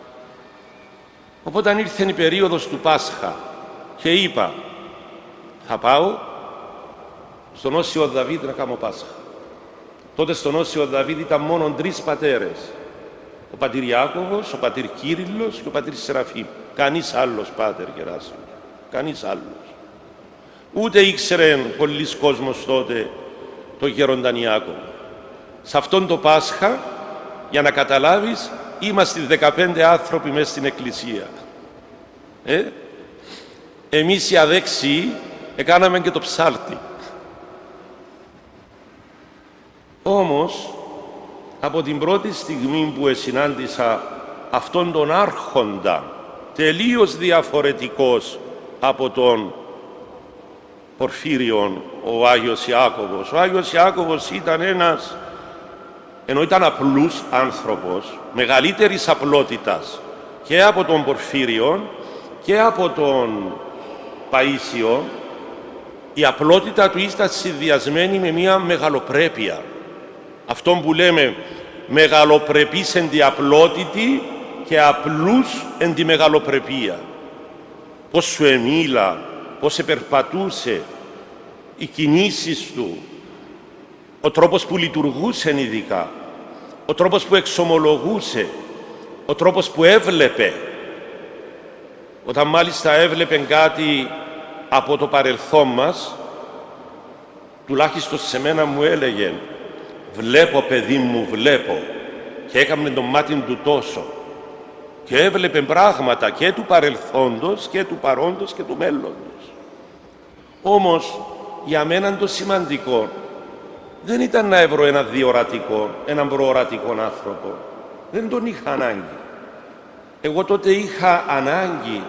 Οπότε ήρθε η περίοδος του Πάσχα και είπα, θα πάω στον Όσιο Δαβίδ να κάνω Πάσχα. Τότε στον Όσιο Δαβίδ ήταν μόνο τρεις πατέρες. Ο πατήρ Ιάκωβος, ο πατήρ Κύριλλος και ο πατήρ Σεραφείμ. Κανείς άλλος, Πάτερ Γεράσιμο. Κανείς άλλος. Ούτε ήξερε πολλοί κόσμος τότε το γέρονταν Ιάκωβο. Σε αυτόν το Πάσχα, για να καταλάβεις, είμαστε δεκαπέντε άνθρωποι μέσα στην εκκλησία. Ε? Εμείς οι αδέξιοι έκαναμε και το ψάλτη. Όμως, από την πρώτη στιγμή που συνάντησα αυτόν τον άρχοντα, τελείως διαφορετικός από τον Πορφύριον, ο Άγιος Ιάκωβος. Ο Άγιος Ιάκωβος ήταν ένας, ενώ ήταν απλούς άνθρωπος, μεγαλύτερης απλότητας και από τον Πορφύριον και από τον Παΐσιο, η απλότητα του ήταν συνδυασμένη με μια μεγαλοπρέπεια. Αυτό που λέμε μεγαλοπρεπής εν τη απλότητη και απλούς εν τη μεγαλοπρεπία. Πώς σου εμίλα, πώς επερπατούσε, οι κινήσεις του, ο τρόπος που λειτουργούσε ειδικά, ο τρόπος που εξομολογούσε, ο τρόπος που έβλεπε. Όταν μάλιστα έβλεπε κάτι από το παρελθόν μας, τουλάχιστον σε μένα μου έλεγε «Βλέπω, παιδί μου, βλέπω», και έκαμε το μάτι του τόσο και έβλεπε πράγματα και του παρελθόντος και του παρόντος και του μέλλοντος. Όμως για μένα το σημαντικό δεν ήταν να βρω ένα διορατικό, έναν προορατικό άνθρωπο. Δεν τον είχα ανάγκη. Εγώ τότε είχα ανάγκη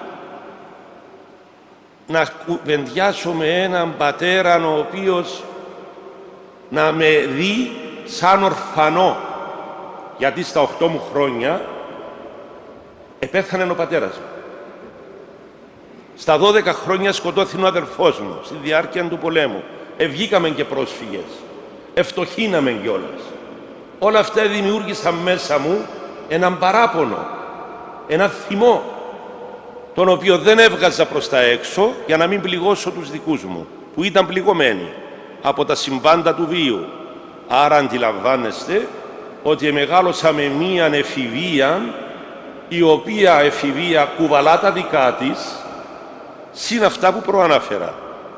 να κουβεντιάσω με έναν πατέρα ο οποίος να με δει σαν ορφανό, γιατί στα οκτώ μου χρόνια επέθανε ο πατέρας μου. Στα δώδεκα χρόνια σκοτώθηκε ο αδερφός μου στη διάρκεια του πολέμου. Ευγήκαμε και πρόσφυγες. Ευτοχύναμε κιόλας. Όλα αυτά δημιούργησαν μέσα μου έναν παράπονο, έναν θυμό, τον οποίο δεν έβγαζα προς τα έξω για να μην πληγώσω τους δικούς μου, που ήταν πληγωμένοι από τα συμβάντα του βίου. Άρα αντιλαμβάνεστε ότι μεγάλωσα με μίαν εφηβεία, η οποία εφηβεία κουβαλά τα δικά της, συν αυτά που προαναφέρα.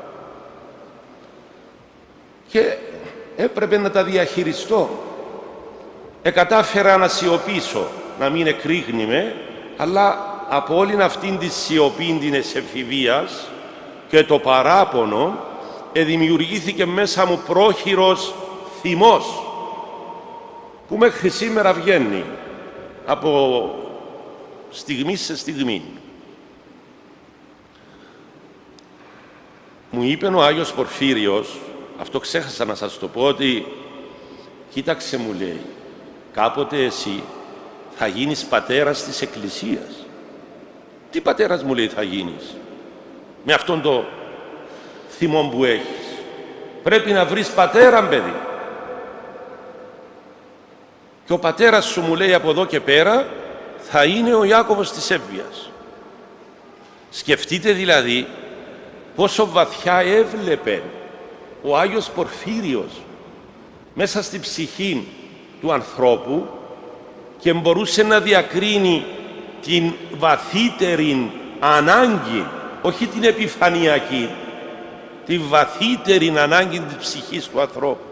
Και έπρεπε να τα διαχειριστώ. Εκατάφερα να σιωπήσω, να μην εκρήγνημαι, αλλά από όλην αυτήν τη σιωπή της εφηβείας και το παράπονο εδημιουργήθηκε μέσα μου πρόχειρος θυμός, που μέχρι σήμερα βγαίνει από στιγμή σε στιγμή. Μου είπε ο Άγιος Πορφύριος, αυτό ξέχασα να σας το πω, ότι κοίταξε, μου λέει, κάποτε εσύ θα γίνεις πατέρας της Εκκλησίας. Τι πατέρας, μου λέει, θα γίνεις με αυτόν το θυμό που έχεις? Πρέπει να βρεις πατέρα, παιδί. Και ο πατέρας σου, μου λέει, από εδώ και πέρα θα είναι ο Ιάκωβος της Εύβοιας. Σκεφτείτε δηλαδή πόσο βαθιά έβλεπε ο Άγιος Πορφύριος μέσα στη ψυχή του ανθρώπου και μπορούσε να διακρίνει την βαθύτερη ανάγκη, όχι την επιφανειακή, την βαθύτερη ανάγκη της ψυχής του ανθρώπου.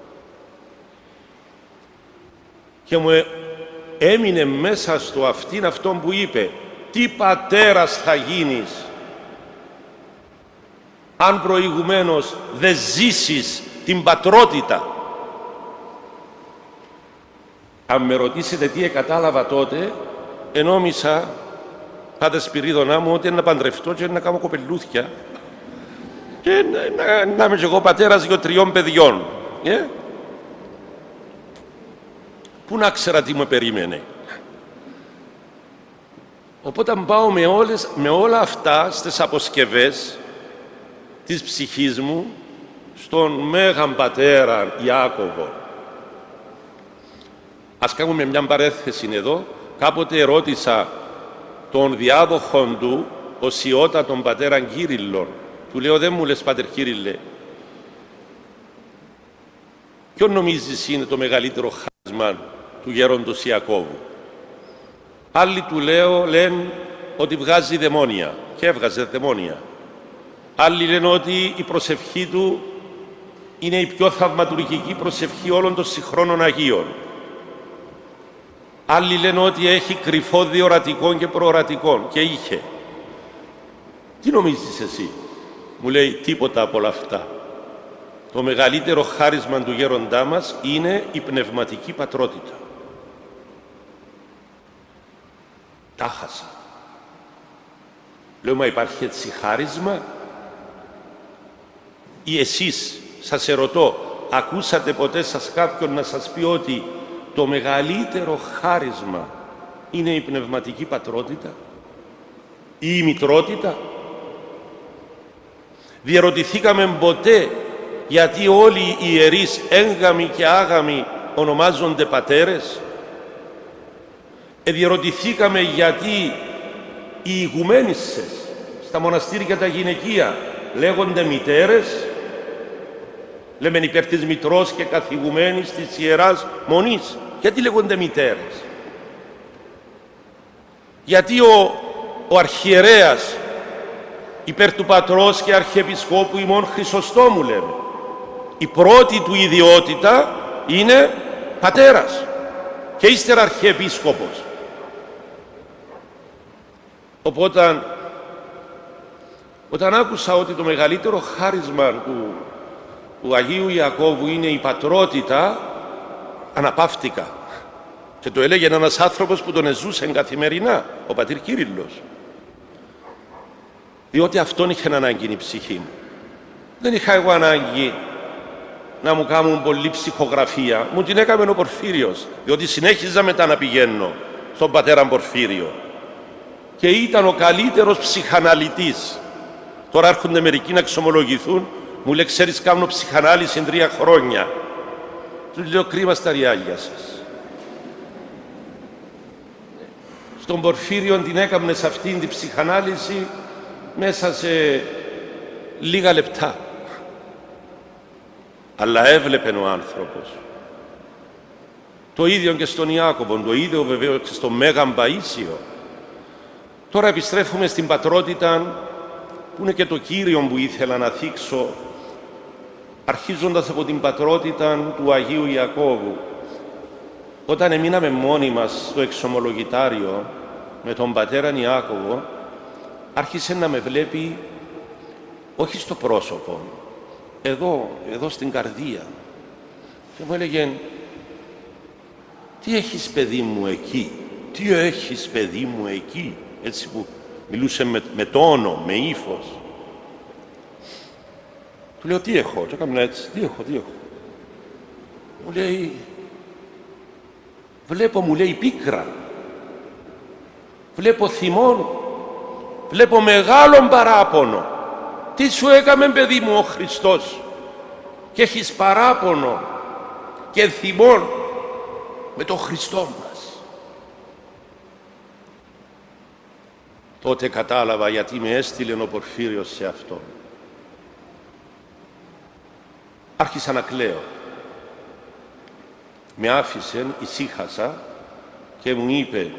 Και μου έμεινε μέσα στο αυτήν αυτόν που είπε, τι πατέρας θα γίνεις αν προηγουμένως δεν ζήσεις την πατρότητα. Αν με ρωτήσετε τι εκατάλαβα τότε, ενόμισα, πάτε Σπυρίδωνα μου, ότι να παντρευτώ και να κάνω κοπελούθια και να, να, να είμαι και εγώ πατέρας δύο τριών παιδιών. Yeah. Πού να ξέρα τι με περίμενε. Οπότε πάω με, όλες, με όλα αυτά στις αποσκευές της ψυχής μου στον Μέγαν Πατέρα Ιάκωβο. Ας κάνουμε μια παρέθεση εδώ. Κάποτε ερώτησα τον διάδοχον του, οσιότα τον πατέρα Κύριλλον. Του λέω, δεν μου λες, Πάτερ Κύριλλε, ποιο νομίζεις είναι το μεγαλύτερο χάσμα του γέροντος Ιακώβου? Άλλοι του λέω, λένε ότι βγάζει δαιμόνια και έβγαζε δαιμόνια. Άλλοι λένε ότι η προσευχή του είναι η πιο θαυματουργική προσευχή όλων των συγχρόνων Αγίων. Άλλοι λένε ότι έχει κρυφό διορατικό και προορατικό και είχε. Τι νομίζεις εσύ? Μου λέει, τίποτα από όλα αυτά. Το μεγαλύτερο χάρισμα του γέροντά μας είναι η πνευματική πατρότητα. Τα χάσα. Λέω, μα υπάρχει έτσι χάρισμα? Ή εσείς, σας ερωτώ, ακούσατε ποτέ σας κάποιον να σας πει ότι το μεγαλύτερο χάρισμα είναι η πνευματική πατρότητα ή η μητρότητα? Διερωτηθήκαμε ποτέ γιατί όλοι οι ιερείς έγγαμοι και άγαμοι ονομάζονται πατέρες? Ε, διερωτηθήκαμε γιατί οι ηγουμένισσες στα μοναστήρια τα γυναικεία λέγονται μητέρες? Λέμε υπέρ της μητρός και καθηγουμένης της Ιεράς Μονής. Γιατί λέγονται μητέρες? Γιατί ο, ο αρχιερέας υπέρ του πατρός και αρχιεπισκόπου ημών Χρυσοστόμου, λέμε, η πρώτη του ιδιότητα είναι πατέρας και ύστερα αρχιεπίσκοπος. Οπότε όταν άκουσα ότι το μεγαλύτερο χάρισμα του, του Αγίου Ιακώβου είναι η πατρότητα, αναπαύτηκα. Και το έλεγε ένας άνθρωπος που τον εζούσε καθημερινά, ο πατήρ Κύριλλος. Διότι αυτόν είχε ανάγκη η ψυχή μου. Δεν είχα εγώ ανάγκη να μου κάνουν πολλή ψυχογραφία. Μου την έκαμε ο Πορφύριος, διότι συνέχιζα μετά να πηγαίνω στον πατέρα Πορφύριο. Και ήταν ο καλύτερος ψυχαναλυτής. Τώρα έρχονται μερικοί να εξομολογηθούν, μου λέει, ξέρεις, κάνω ψυχανάλυση τρία χρόνια. Του λέω, κρίμα στα ριάλια σας. Στον Πορφύριο την έκαμε σε αυτήν την ψυχανάλυση μέσα σε λίγα λεπτά. Αλλά έβλεπε ο άνθρωπος. Το ίδιο και στον Ιάκωβο, το ίδιο βεβαίως και στον Μέγαν Παΐσιο. Τώρα επιστρέφουμε στην πατρότητα, που είναι και το κύριο που ήθελα να θίξω, αρχίζοντας από την πατρότητα του Αγίου Ιακώβου. Όταν εμείναμε μόνοι μας στο εξομολογητάριο με τον πατέρα Ιάκωβο, άρχισε να με βλέπει όχι στο πρόσωπο, εδώ, εδώ στην καρδία. Και μου έλεγε, τι έχεις παιδί μου εκεί, τι έχεις παιδί μου εκεί, έτσι που μιλούσε με, με τόνο, με ύφος. Του λέω, τι έχω, και έκανα έτσι, τι έχω, τι έχω. Μου λέει, βλέπω, μου λέει, πίκρα, βλέπω θυμόν, βλέπω μεγάλον παράπονο. Τι σου έκαμε, παιδί μου, ο Χριστός, και έχεις παράπονο και θυμόν με τον Χριστό μας? Τότε κατάλαβα γιατί με έστειλε ο Πορφύριος σε αυτό. Άρχισα να κλαίω. Με άφησε, ησύχασα και μου είπε,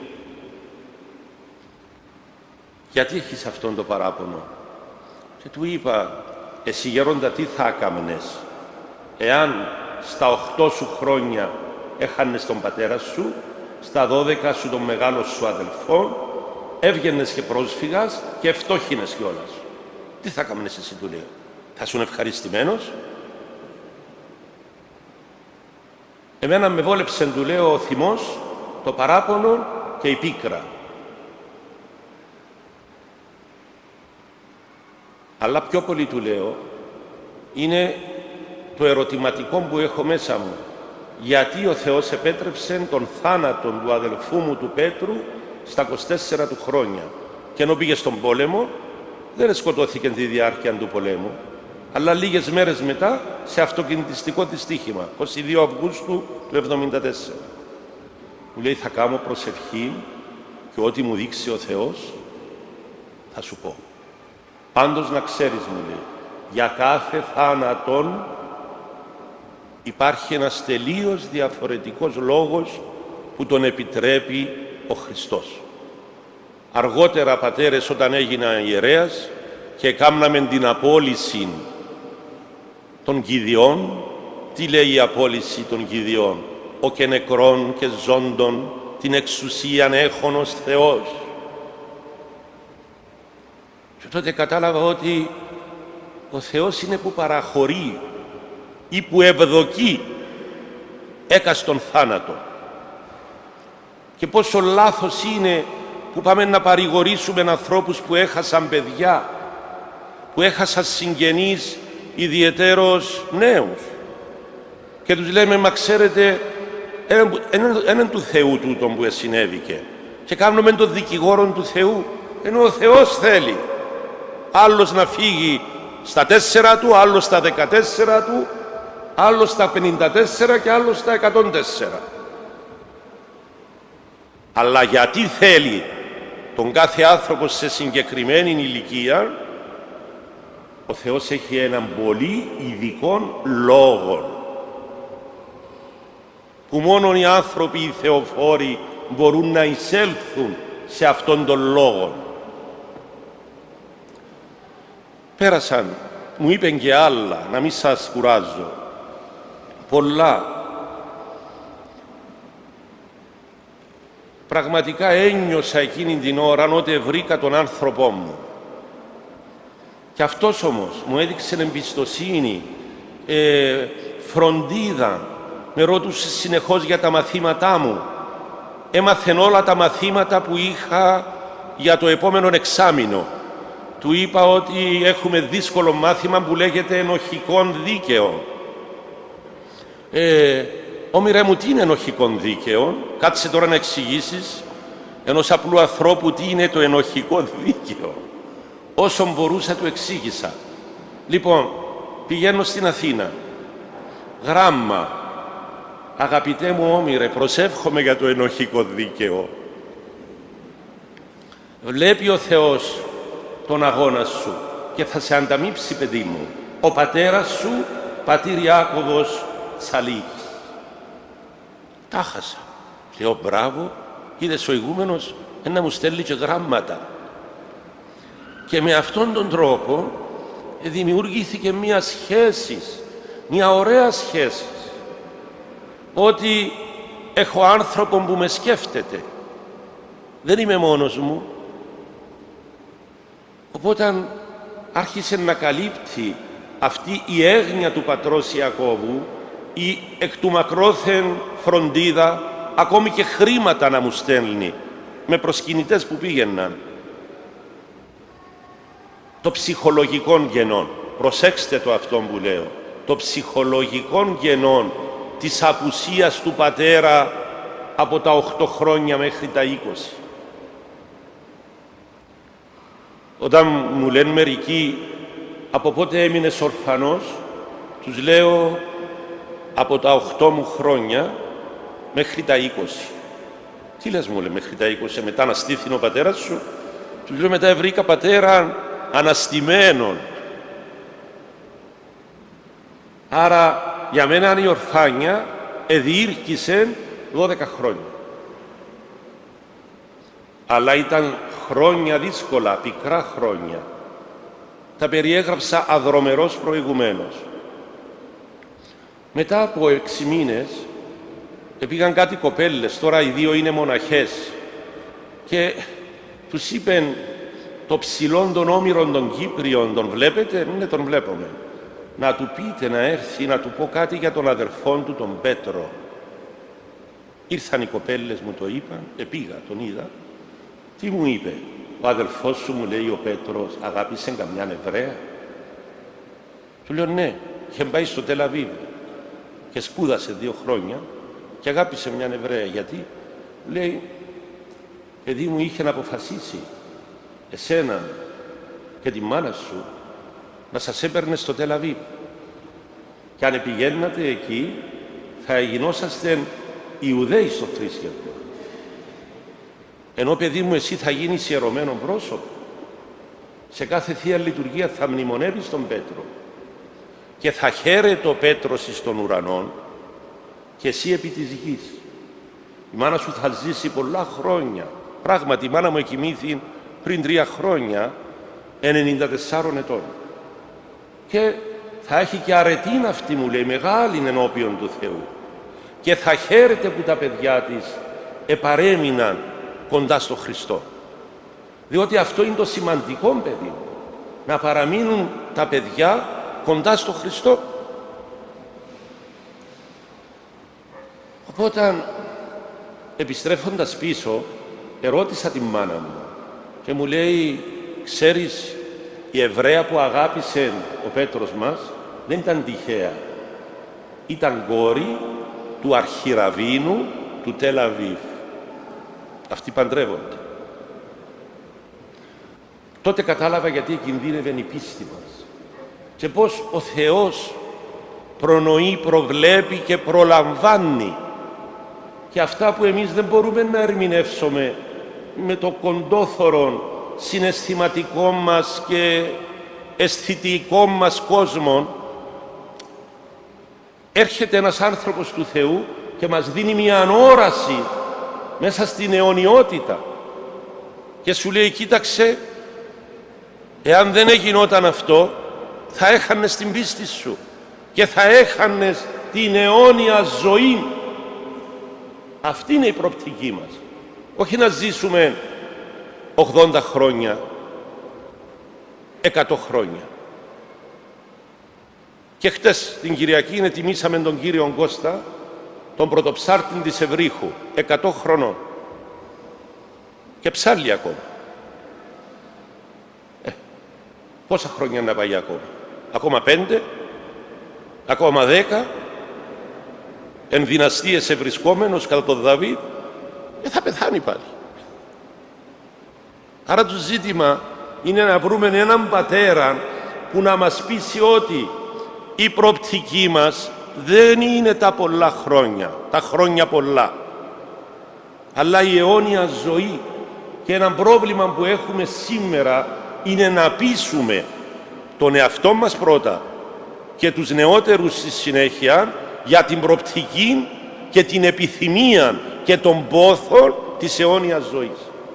γιατί έχεις αυτόν το παράπονο? Και του είπα, εσύ γέροντα, τι θα έκαμνες εάν στα οχτώ σου χρόνια έχανες τον πατέρα σου, στα δώδεκα σου τον μεγάλο σου αδελφό, έβγαινες και πρόσφυγας και ευτόχινες κιόλας? Τι θα έκαμνες εσύ, του λέω? Θα ήσουν ευχαριστημένος? Εμένα με βόλεψε, του λέω, ο θυμός, το παράπονο και η πίκρα. Αλλά πιο πολύ, του λέω, είναι το ερωτηματικό που έχω μέσα μου. Γιατί ο Θεός επέτρεψε τον θάνατο του αδελφού μου του Πέτρου στα είκοσι τέσσερα του χρόνια. Και ενώ πήγε στον πόλεμο, δεν σκοτώθηκε τη διάρκεια του πολέμου, αλλά λίγες μέρες μετά σε αυτοκινητιστικό δυστύχημα, είκοσι δύο Αυγούστου του εβδομήντα τέσσερα. Μου λέει, θα κάνω προσευχή και ό,τι μου δείξει ο Θεός θα σου πω. Πάντως να ξέρεις, μου λέει, για κάθε θάνατον υπάρχει ένας τελείως διαφορετικός λόγος που τον επιτρέπει ο Χριστός. Αργότερα, πατέρες, όταν έγινα ιερέας και έκαναμε την απόλυση των κηδιών, τι λέει η απόλυση των κηδιών? Ο και νεκρών και ζώντων την εξουσίαν έχων ως Θεός. Και τότε κατάλαβα ότι ο Θεός είναι που παραχωρεί ή που ευδοκεί έκαστον θάνατο. Και πόσο λάθος είναι που πάμε να παρηγορήσουμε ανθρώπους που έχασαν παιδιά, που έχασαν συγγενείς, ιδιαιτέρως νέους, και τους λέμε, μα ξέρετε, έναν του Θεού τούτον που συνέβηκε, και κάνουμε τον δικηγόρο του Θεού, ενώ ο Θεός θέλει άλλος να φύγει στα τέσσερα του, άλλος στα δεκατέσσερα του, άλλος στα πενήντα τέσσερα και άλλος στα εκατόν τέσσερα. Αλλά γιατί θέλει τον κάθε άνθρωπο σε συγκεκριμένη ηλικία, ο Θεός έχει έναν πολύ ειδικό λόγο που μόνο οι άνθρωποι, οι θεοφόροι, μπορούν να εισέλθουν σε αυτόν τον λόγο. Πέρασαν, μου είπεν και άλλα, να μην σας κουράζω, πολλά. Πραγματικά ένιωσα εκείνη την ώρα ότι βρήκα τον άνθρωπό μου. Και αυτός όμως μου έδειξε εμπιστοσύνη, ε, φροντίδα, με ρωτούσε συνεχώς για τα μαθήματά μου. Έμαθεν όλα τα μαθήματα που είχα για το επόμενο εξάμηνο. Του είπα ότι έχουμε δύσκολο μάθημα που λέγεται ενοχικό δίκαιο. Ε, Όμηρε μου, τι είναι ενοχικό δίκαιο? Κάτσε τώρα να εξηγήσεις ενός απλού ανθρώπου τι είναι το ενοχικό δίκαιο. Όσον μπορούσα του εξήγησα. Λοιπόν, πηγαίνω στην Αθήνα. Γράμμα. Αγαπητέ μου Όμηρε, προσεύχομαι για το ενοχικό δίκαιο. Βλέπει ο Θεός τον αγώνα σου και θα σε ανταμείψει, παιδί μου. Ο πατέρας σου, πατήρ Ιάκωβος Τσαλίκης. Τα χάσα. Λέω, μπράβο, είδες ο ηγούμενος να μου στέλνει και γράμματα. Και με αυτόν τον τρόπο δημιουργήθηκε μια σχέση, μια ωραία σχέση. Ότι έχω άνθρωπο που με σκέφτεται. Δεν είμαι μόνος μου. Οπότε άρχισε να καλύπτει αυτή η έγνοια του πατρός Ιακώβου, η εκ του μακρόθεν φροντίδα, ακόμη και χρήματα να μου στέλνει με προσκυνητές που πήγαιναν. Το ψυχολογικό γενών, προσέξτε το αυτό που λέω, το ψυχολογικό γενών της απουσίας του πατέρα από τα οκτώ χρόνια μέχρι τα είκοσι. Όταν μου λένε μερικοί από πότε έμεινες ορφανός, τους λέω από τα οκτώ μου χρόνια μέχρι τα είκοσι. Τι λες, μου λέει, μέχρι τα είκοσι, μετά αναστήθην ο πατέρας σου? Τους λέω, μετά βρήκα πατέρα αναστημένον. Άρα για μένα η ορφάνια εδιήρκησε δώδεκα χρόνια. Αλλά ήταν χρόνια δύσκολα, πικρά χρόνια. Τα περιέγραψα αδρομερώς προηγουμένως. Μετά από έξι μήνες πήγαν κάτι κοπέλες, τώρα οι δύο είναι μοναχές, και τους είπεν το ψηλόν των όμηρων των Κύπριων, τον βλέπετε? Ναι, τον βλέπουμε. Να του πείτε να έρθει, να του πω κάτι για τον αδερφόν του, τον Πέτρο. Ήρθαν οι κοπέλες, μου το είπαν, επήγα, τον είδα. Τι μου είπε? Ο αδελφός σου, μου λέει, ο Πέτρος, αγάπησε καμιά Εβραία? Του λέω, ναι, είχε πάει στο Τελ Αβίβ και σπούδασε δύο χρόνια και αγάπησε μια Εβραία. Γιατί? Λέει, παιδί μου, είχε να αποφασίσει εσένα και τη μάνα σου να σας έπαιρνε στο Τελ Αβίβ, και αν πηγαίνατε εκεί θα γινόσαστε Ιουδαίοι στο θρήσκευμα, ενώ, παιδί μου, εσύ θα γίνεις ιερωμένο πρόσωπο. Σε κάθε Θεία Λειτουργία θα μνημονεύεις τον Πέτρο και θα χαίρεται ο Πέτρος εις των ουρανών και εσύ επί της γης. Η μάνα σου θα ζήσει πολλά χρόνια. Πράγματι, η μάνα μου εκοιμήθη πριν τρία χρόνια, ενενήντα τεσσάρων ετών. Και θα έχει και αρετήν αυτή, μου λέει, μεγάλη ενώπιον του Θεού. Και θα χαίρεται που τα παιδιά της επαρέμειναν κοντά στο Χριστό. Διότι αυτό είναι το σημαντικό, παιδί, να παραμείνουν τα παιδιά κοντά στο Χριστό. Οπότε, επιστρέφοντας πίσω, ερώτησα την μάνα μου και μου λέει, ξέρεις, η Εβραία που αγάπησε ο Πέτρος μας δεν ήταν τυχαία. Ήταν κόρη του αρχιραβίνου του Τελ Αβίβ. Αυτοί παντρεύονται. Τότε κατάλαβα γιατί κινδύνευε η πίστη μας και πώς ο Θεός προνοεί, προβλέπει και προλαμβάνει και αυτά που εμείς δεν μπορούμε να ερμηνεύσουμε με το κοντόθωρο συναισθηματικό μας και αισθητικό μας κόσμο. Έρχεται ένας άνθρωπος του Θεού και μας δίνει μια ανόραση μέσα στην αιωνιότητα και σου λέει, κοίταξε, εάν δεν έγινόταν αυτό, θα έχανες την πίστη σου και θα έχανες την αιώνια ζωή. Αυτή είναι η προοπτική μας. Όχι να ζήσουμε ογδόντα χρόνια, εκατό χρόνια. Και χτες την Κυριακή τιμήσαμε τον κύριο Κώστα, τον πρωτοψάρτη της Ευρύχου, εκατό χρονών. Και ψάλλει ακόμα. Ε, πόσα χρόνια να πάει ακόμα? Ακόμα πέντε, ακόμα δέκα, εν δυναστείες ευρισκόμενος κατά τον Δαβίδ, ε, θα πεθάνει πάλι. Άρα το ζήτημα είναι να βρούμε έναν πατέρα που να μας πείσει ότι η προοπτική μας δεν είναι τα πολλά χρόνια, τα χρόνια πολλά, αλλά η αιώνια ζωή. Και ένα πρόβλημα που έχουμε σήμερα είναι να πείσουμε τον εαυτό μας πρώτα και τους νεότερους στη συνέχεια για την προοπτική και την επιθυμία και τον πόθο της αιώνιας ζωής.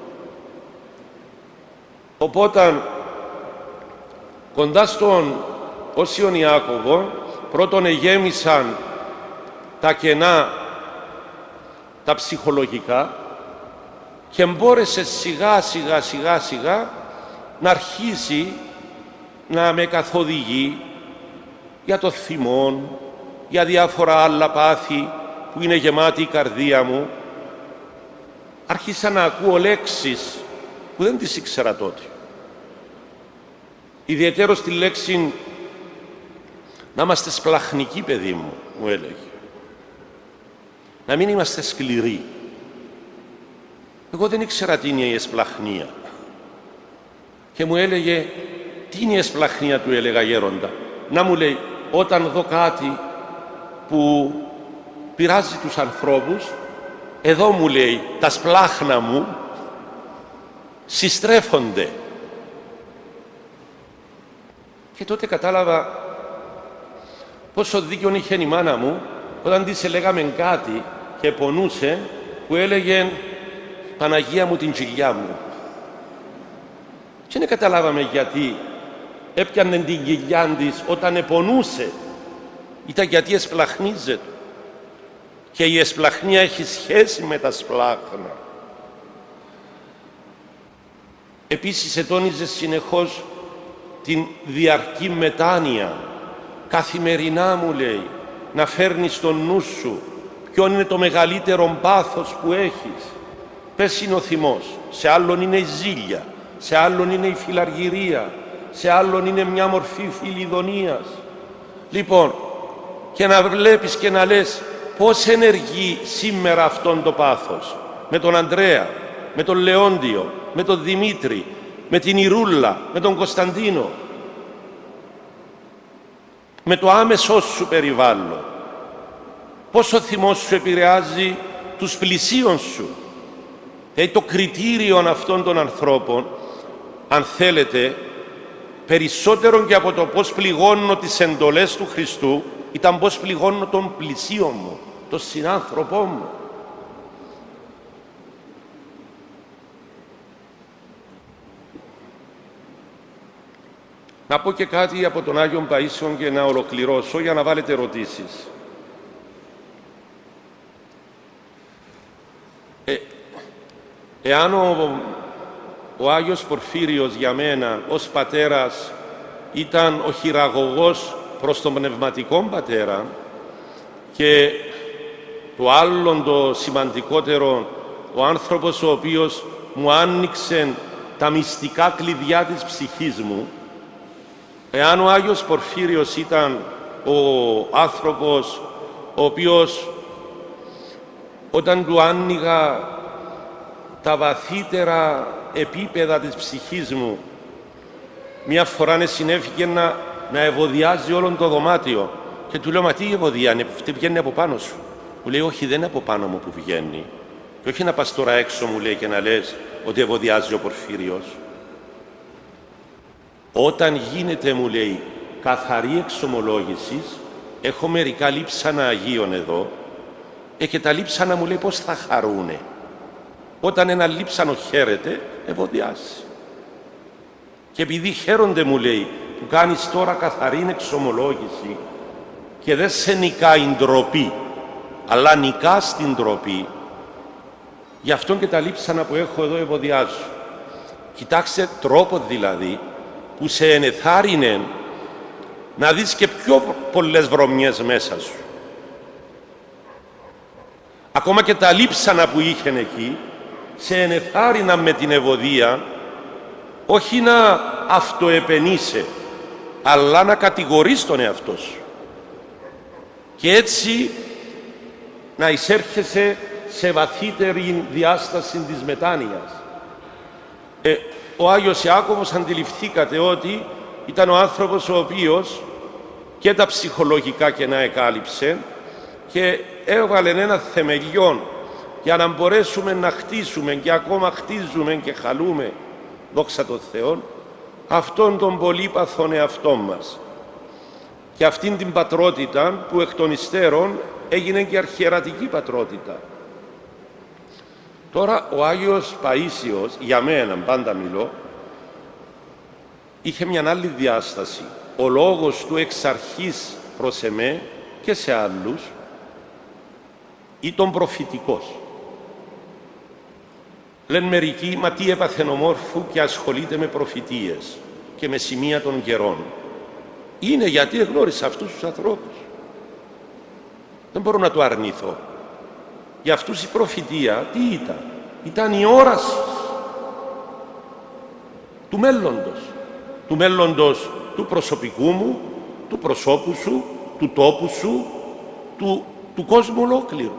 Οπότε, κοντά στον Όσιον Ιάκωβο, πρώτον εγέμισαν τα κενά τα ψυχολογικά και μπόρεσε σιγά σιγά σιγά σιγά να αρχίσει να με καθοδηγεί για το θυμόν, για διάφορα άλλα πάθη που είναι γεμάτη η καρδία μου. Άρχισα να ακούω λέξεις που δεν τις ήξερα τότε. Ιδιαιτέρως τη λέξη να είμαστε σπλαχνικοί, παιδί μου, μου έλεγε. Να μην είμαστε σκληροί. Εγώ δεν ήξερα τι είναι η εσπλαχνία. Και μου έλεγε, τι είναι η εσπλαχνία, του έλεγα, γέροντα. Να μου λέει, όταν δω κάτι που πειράζει τους ανθρώπους, εδώ, μου λέει, τα σπλάχνα μου συστρέφονται. Και τότε κατάλαβα πόσο δίκιο είχε η μάνα μου όταν της έλεγαμε κάτι και πονούσε, που έλεγε, Παναγία μου την κοιλιά μου. Και δεν καταλάβαμε γιατί έπιανε την κοιλιά της όταν επονούσε. Ήταν γιατί εσπλαχνίζεται. Και η εσπλαχνία έχει σχέση με τα σπλάχνα. Επίσης ετώνιζε συνεχώς την διαρκή μετάνοια. Καθημερινά, μου λέει, να φέρνεις στο νου σου ποιον είναι το μεγαλύτερο πάθος που έχεις. Πες είναι ο θυμός, σε άλλον είναι η ζήλια, σε άλλον είναι η φιλαργυρία, σε άλλον είναι μια μορφή φιλιδονίας. Λοιπόν, και να βλέπεις και να λες πώς ενεργεί σήμερα αυτόν το πάθος. Με τον Ανδρέα, με τον Λεόντιο, με τον Δημήτρη, με την Ιρούλα, με τον Κωνσταντίνο. Με το άμεσό σου περιβάλλον. Πώς ο θυμός σου επηρεάζει τους πλησίον σου. Δηλαδή το κριτήριο αυτών των ανθρώπων, αν θέλετε, περισσότερο και από το πώς πληγώνω τις εντολές του Χριστού, ήταν πώς πληγώνω τον πλησίον μου, τον συνάνθρωπό μου. Να πω και κάτι από τον Άγιον Παΐσιον και να ολοκληρώσω για να βάλετε ερωτήσεις. Ε, εάν ο, ο Άγιος Πορφύριος για μένα ως πατέρας ήταν ο χειραγωγός προς τον πνευματικό πατέρα και το άλλον το σημαντικότερο, ο άνθρωπος ο οποίος μου άνοιξε τα μυστικά κλειδιά της ψυχής μου, εάν ο Άγιος Πορφύριος ήταν ο άνθρωπος ο οποίος όταν του άνοιγα τα βαθύτερα επίπεδα της ψυχής μου, μια φορά συνέφηκε να, να ευωδιάζει όλο το δωμάτιο και του λέω, μα τι ευωδία είναι, τι βγαίνει από πάνω σου? Μου λέει, όχι, δεν είναι από πάνω μου που βγαίνει. Και όχι να πας τώρα έξω, μου λέει, και να λες ότι ευωδιάζει ο Πορφύριος. Όταν γίνεται, μου λέει, καθαρή εξομολόγηση, έχω μερικά λείψανα Αγίων εδώ, ε, και τα λείψανα, μου λέει, πώς θα χαρούνε? Όταν ένα λείψανο χαίρεται, ευωδιάζει. Και επειδή χαίρονται, μου λέει, που κάνεις τώρα καθαρή εξομολόγηση και δεν σε νικάει η ντροπή, αλλά νικά στην ντροπή, γι' αυτόν και τα λείψανα που έχω εδώ ευωδιάζω. Κοιτάξτε τρόπο δηλαδή που σε ενεθάρρυνε να δεις και πιο πολλές βρωμιές μέσα σου. Ακόμα και τα λείψανα που είχαν εκεί σε ενεθάρρυναν με την ευωδία, όχι να αυτοεπαινείσαι, αλλά να κατηγορείς τον εαυτό σου. Και έτσι να εισέρχεσαι σε βαθύτερη διάσταση της μετάνοιας. Ε, ο Άγιος Ιάκωβος αντιληφθήκατε ότι ήταν ο άνθρωπος ο οποίος και τα ψυχολογικά κενά εκάλυψε και έβαλε ένα θεμελιόν για να μπορέσουμε να χτίσουμε και ακόμα χτίζουμε και χαλούμε, δόξα τω Θεώ, αυτόν τον πολύπαθον εαυτό μας. Και αυτήν την πατρότητα που εκ των υστέρων έγινε και αρχιερατική πατρότητα. Τώρα ο Άγιος Παΐσιος, για μένα πάντα μιλώ, είχε μια άλλη διάσταση. Ο λόγος του εξ αρχής προς εμέ και σε άλλους ήταν προφητικός. Λένε μερικοί, μα τι έπαθεν ομόρφου και ασχολείται με προφητείες και με σημεία των καιρών? Είναι γιατί εγνώρισα αυτούς τους ανθρώπους. Δεν μπορώ να το αρνηθώ. Για αυτούς η προφητεία τι ήταν? Ήταν η όραση του μέλλοντος. Του μέλλοντος του προσωπικού μου, του προσώπου σου, του τόπου σου, του, του κόσμου ολόκληρου.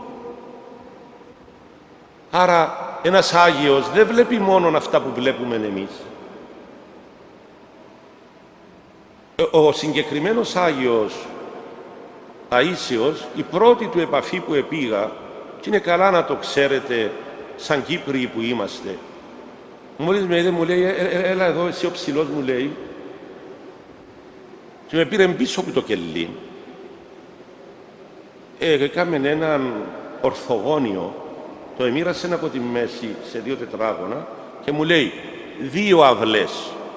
Άρα ένας Άγιος δεν βλέπει μόνο αυτά που βλέπουμε εμείς. Ο συγκεκριμένος Άγιος Παΐσιος, η πρώτη του επαφή που επήγα, και είναι καλά να το ξέρετε σαν Κύπριοι που είμαστε, μόλις με είδε μου λέει, έλα εδώ εσύ ο ψηλός, μου λέει, και με πήρε πίσω από το κελί. Ε, έκαμε έναν ορθογώνιο, το εμοίρασε από τη μέση σε δύο τετράγωνα και μου λέει, δύο αυλές.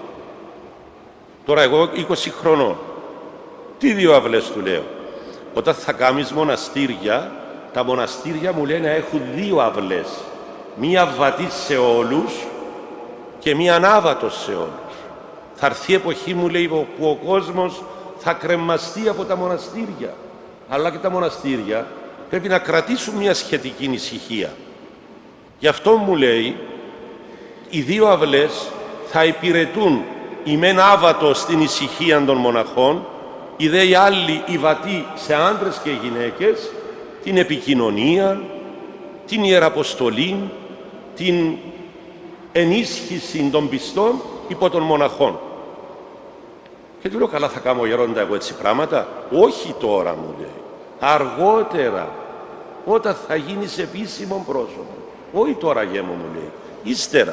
Τώρα εγώ είκοσι χρονών. Τι δύο αυλές, του λέω? Όταν θα κάνεις μοναστήρια, τα μοναστήρια, μου λέει, να έχουν δύο αυλές. Μία βατή σε όλους και μία ανάβατος σε όλους. Θα έρθει η εποχή, μου λέει, που ο κόσμος θα κρεμαστεί από τα μοναστήρια. Αλλά και τα μοναστήρια πρέπει να κρατήσουν μια σχετική ησυχία. Γι' αυτό, μου λέει, οι δύο αυλές θα υπηρετούν η μεν άβατο στην ησυχία των μοναχών, οι δε οι άλλοι οι βατοί σε άντρες και γυναίκες, την επικοινωνία, την ιεραποστολή, την ενίσχυση των πιστών υπό των μοναχών. Και του λέω, καλά θα κάνω γερόντα εγώ έτσι πράγματα? Όχι τώρα, μου λέει, αργότερα, όταν θα γίνεις επίσημο πρόσωπο. Όχι τώρα, γέμο, μου λέει, ύστερα.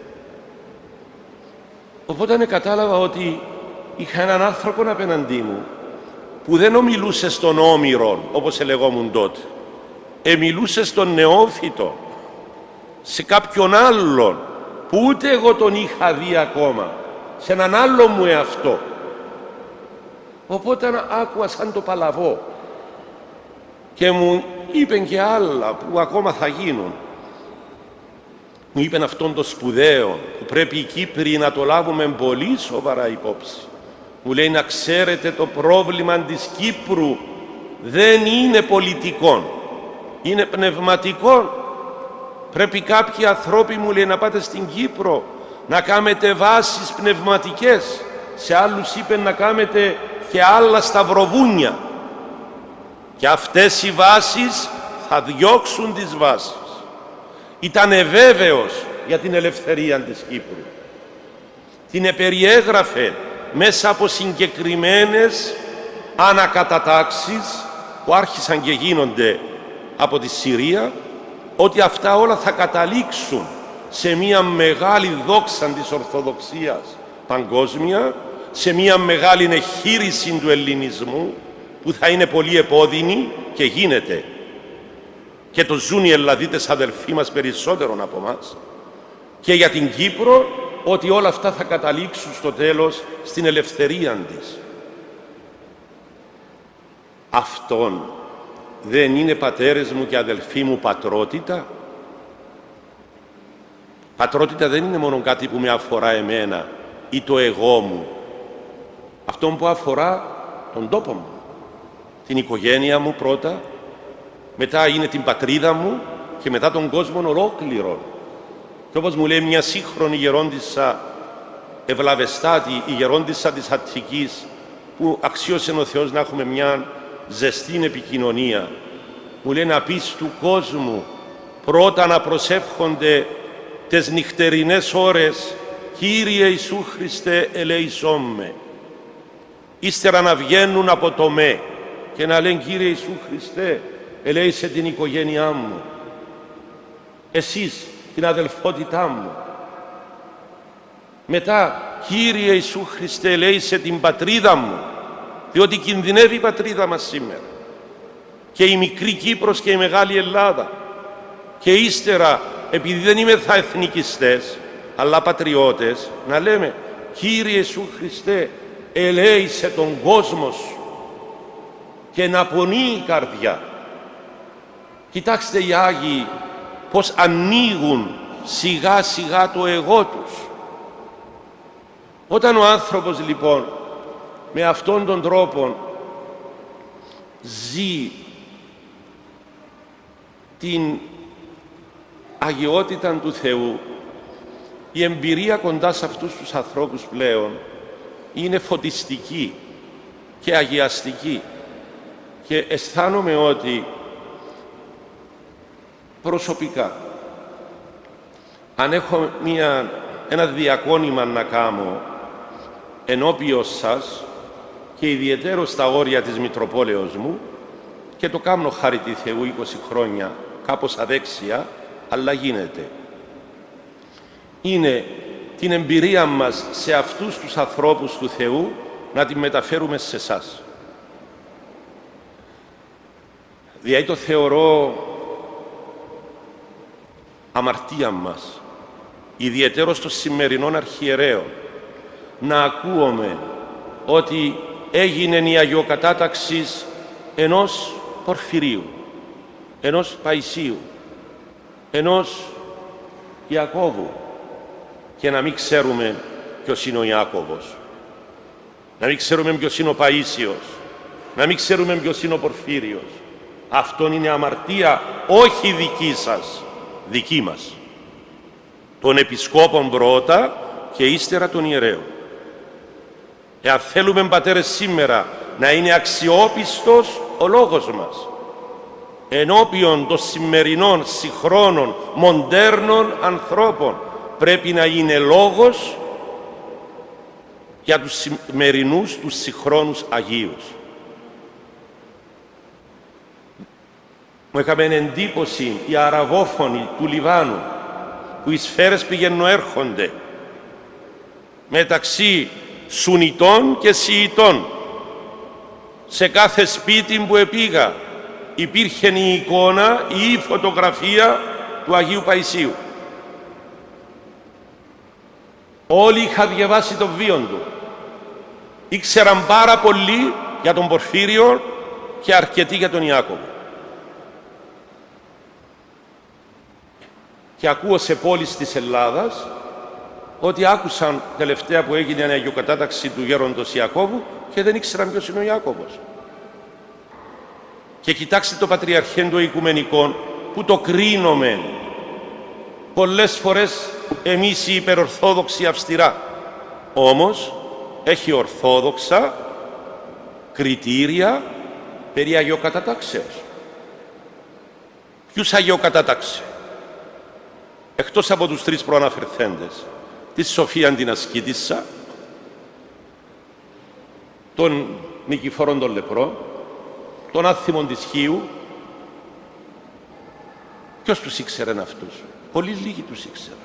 Οπότε κατάλαβα ότι είχα έναν άνθρωπο απέναντί μου που δεν ομιλούσε στον όμηρο, όπως ελεγόμουν τότε. Εμιλούσε στον νεόφυτο, σε κάποιον άλλον που ούτε εγώ τον είχα δει ακόμα, σε έναν άλλο μου εαυτό. Οπότε άκουα σαν το παλαβό και μου είπεν και άλλα που ακόμα θα γίνουν. Μου είπεν αυτόν το σπουδαίο που πρέπει οι Κύπροι να το λάβουμε πολύ σοβαρά υπόψη. Μου λέει να ξέρετε, το πρόβλημα της Κύπρου δεν είναι πολιτικό, είναι πνευματικό. Πρέπει κάποιοι ανθρώποι, μου λέει, να πάτε στην Κύπρο να κάνετε βάσεις πνευματικές. Σε άλλους είπε να κάνετε και άλλα σταυροβούνια. Και αυτές οι βάσεις θα διώξουν τις βάσεις. Ήτανε βέβαιος για την ελευθερία της Κύπρου. Την επεριέγραφε μέσα από συγκεκριμένες ανακατατάξεις που άρχισαν και γίνονται από τη Συρία, ότι αυτά όλα θα καταλήξουν σε μια μεγάλη δόξα της Ορθοδοξίας παγκόσμια, σε μια μεγάλη εγχείρηση του ελληνισμού που θα είναι πολύ επώδυνη και γίνεται. Και το ζουν οι Ελλαδίτες αδελφοί μας περισσότερον από μας. Και για την Κύπρο, ότι όλα αυτά θα καταλήξουν στο τέλος στην ελευθερία της. Αυτόν δεν είναι, πατέρες μου και αδελφοί μου, πατρότητα? Πατρότητα δεν είναι μόνο κάτι που με αφορά εμένα ή το εγώ μου. Αυτό που αφορά τον τόπο μου, την οικογένεια μου πρώτα, μετά είναι την πατρίδα μου και μετά τον κόσμο ολόκληρο. Και όπως μου λέει μια σύγχρονη γερόντισσα ευλαβεστάτη, η γερόντισσα της Αττικής, που αξίωσε ο Θεός να έχουμε μια ζεστή επικοινωνία, μου λέει να πεις του κόσμου πρώτα να προσεύχονται τις νυχτερινές ώρες «Κύριε Ιησού Χριστέ, ελέησόν με». Ύστερα να βγαίνουν από το «με» και να λένε «Κύριε Ιησού Χριστέ, ελέησε την οικογένειά μου, εσείς την αδελφότητά μου». Μετά «Κύριε Ιησού Χριστέ, ελέησε την πατρίδα μου», διότι κινδυνεύει η πατρίδα μας σήμερα, και η μικρή Κύπρος και η μεγάλη Ελλάδα. Και ύστερα, επειδή δεν είμαι θα εθνικιστές αλλά πατριώτες, να λέμε «Κύριε Ιησού Χριστέ, ελέησε τον κόσμο σου», και να πονεί η καρδιά. Κοιτάξτε οι Άγιοι πως ανοίγουν σιγά σιγά το εγώ τους. Όταν ο άνθρωπος λοιπόν με αυτόν τον τρόπο ζει την αγιότητα του Θεού, η εμπειρία κοντά σε αυτούς τους ανθρώπους πλέον είναι φωτιστική και αγιαστική, και αισθάνομαι ότι προσωπικά, αν έχω μια, ένα διακόνημα να κάνω ενώπιον σας και ιδιαιτέρως στα όρια της Μητροπόλεως μου, και το κάνω χάρη τη Θεού είκοσι χρόνια, κάπως αδέξια, αλλά γίνεται, είναι την εμπειρία μας σε αυτούς τους ανθρώπους του Θεού να την μεταφέρουμε σε εσάς. Δηλαδή το θεωρώ αμαρτία μας, ιδιαιτέρως των σημερινών αρχιερέων, να ακούουμε ότι έγινε η αγιοκατάταξη ενός Πορφυρίου, ενός Παϊσίου, ενός Ιακώβου, και να μην ξέρουμε ποιος είναι ο Ιάκωβος, να μην ξέρουμε ποιος είναι ο Παΐσιος, να μην ξέρουμε ποιος είναι ο Πορφύριος. Αυτόν είναι αμαρτία, όχι δική σας, δική μας, των επισκόπων πρώτα και ύστερα των ιερέων. Εάν θέλουμε, πατέρες, σήμερα να είναι αξιόπιστος ο λόγος μας ενώπιον των σημερινών συγχρόνων μοντέρνων ανθρώπων, πρέπει να είναι λόγος για τους σημερινούς, τους συγχρόνους Αγίους. Μου έκαμε εντύπωση οι αραβόφωνοι του Λιβάνου, που οι σφαίρες πηγαίνουν έρχονται μεταξύ Σουνιτών και Σιητών. Σε κάθε σπίτι που επήγα υπήρχε η εικόνα ή η φωτογραφία του Αγίου Παϊσίου. Όλοι είχαν διαβάσει το βίον του. Ήξεραν πάρα πολύ για τον Πορφύριο και αρκετοί για τον Ιάκωβο. Και ακούω σε πόλεις της Ελλάδας ότι άκουσαν τελευταία που έγινε η αγιοκατάταξη του γέροντος Ιακώβου και δεν ήξεραν ποιος είναι ο Ιάκωβος. Και κοιτάξτε το Πατριαρχέντο Οικουμενικών που το κρίνουμε πολλές φορές εμείς οι υπερορθόδοξοι αυστηρά. Όμως έχει ορθόδοξα κριτήρια περί αγιοκατατάξεως. Ποιους αγιοκατάταξε? Εκτός από τους τρεις προαναφερθέντες, τη Σοφία την ασκήτισσα, τον Νικηφόρον τον Λεπρό, τον Άθιμον της Χίου. Ποιος τους ήξεραν αυτούς? Πολύ λίγοι τους ήξεραν.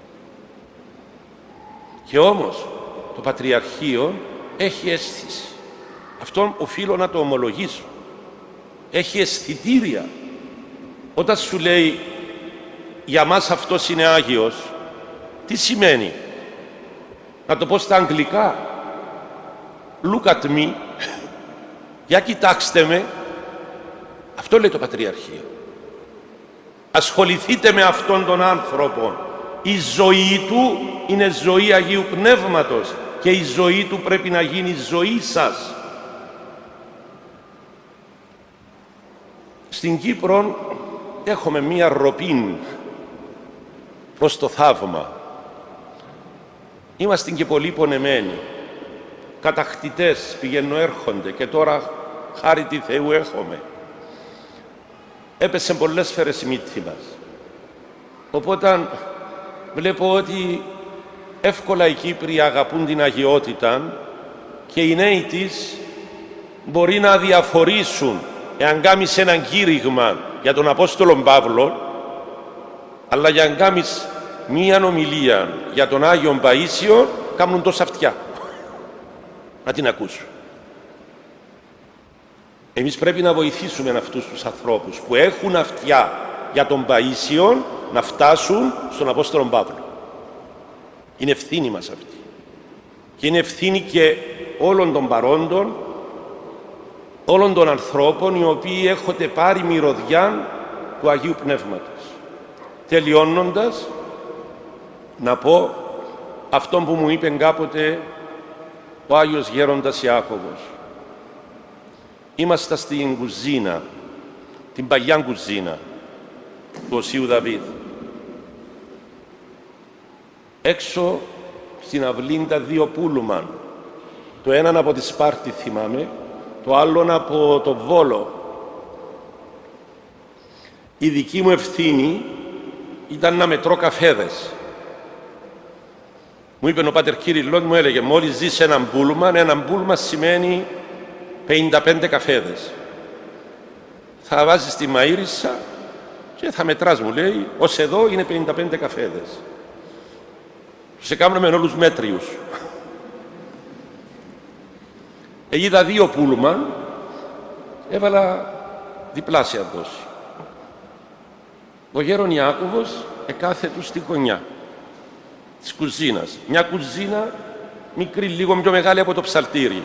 Και όμως το Πατριαρχείο έχει αίσθηση. Αυτόν οφείλω να το ομολογήσω. Έχει αισθητήρια. Όταν σου λέει για μας αυτός είναι Άγιος, τι σημαίνει? Να το πω στα αγγλικά. Look at me. Για κοιτάξτε με. Αυτό λέει το Πατριαρχείο. Ασχοληθείτε με αυτόν τον άνθρωπο. Η ζωή του είναι ζωή Αγίου Πνεύματος και η ζωή του πρέπει να γίνει ζωή σας. Στην Κύπρο έχουμε μία ροπή προς το θαύμα. Είμαστε και πολύ πονεμένοι. Κατακτητές πηγαίνουν έρχονται και τώρα χάρη τη Θεού έχουμε. Έπεσε πολλές φορές η μύτη μας. Οπότε βλέπω ότι εύκολα οι Κύπροι αγαπούν την αγιότητα και οι νέοι της μπορεί να διαφορήσουν εάν κάνεις έναν κήρυγμα για τον Απόστολο Παύλο, αλλά για να κάνεις μία ομιλία για τον Άγιον Παΐσιο κάνουν τόσα αυτιά να την ακούσουν. Εμείς πρέπει να βοηθήσουμε αυτούς τους ανθρώπους που έχουν αυτιά για τον Παΐσιο να φτάσουν στον Απόστολο Παύλο. Είναι ευθύνη μας αυτή. Και είναι ευθύνη και όλων των παρόντων, όλων των ανθρώπων οι οποίοι έχετε πάρει μυρωδιά του Αγίου Πνεύματος. Τελειώνοντας, να πω αυτό που μου είπε κάποτε ο Άγιος Γέροντας Ιάκωβος. Είμαστε στην κουζίνα, την παλιά κουζίνα του Οσίου Δαβίδ. Έξω στην αυλή τα δύο πούλμαν. Το έναν από τη Σπάρτη θυμάμαι, το άλλον από το Βόλο. Η δική μου ευθύνη ήταν να μετρώ καφέδες. Μου είπε ο Πάτερ Κύριλλος, μου έλεγε, μόλις ζεις έναν πούλμαν, έναν πούλμαν σημαίνει πενήντα πέντε καφέδες. Θα βάζεις τη μαΐρισσα και θα μετράς, μου λέει, ως εδώ είναι πενήντα πέντε καφέδες. Σε κάνουμε όλους μέτριους. Είδα δύο πούλμαν, έβαλα διπλάσια δόση. Ο γέρον Ιάκωβος εκάθετου στη γωνιά της κουζίνας. Μια κουζίνα μικρή, λίγο πιο μεγάλη από το ψαλτήρι.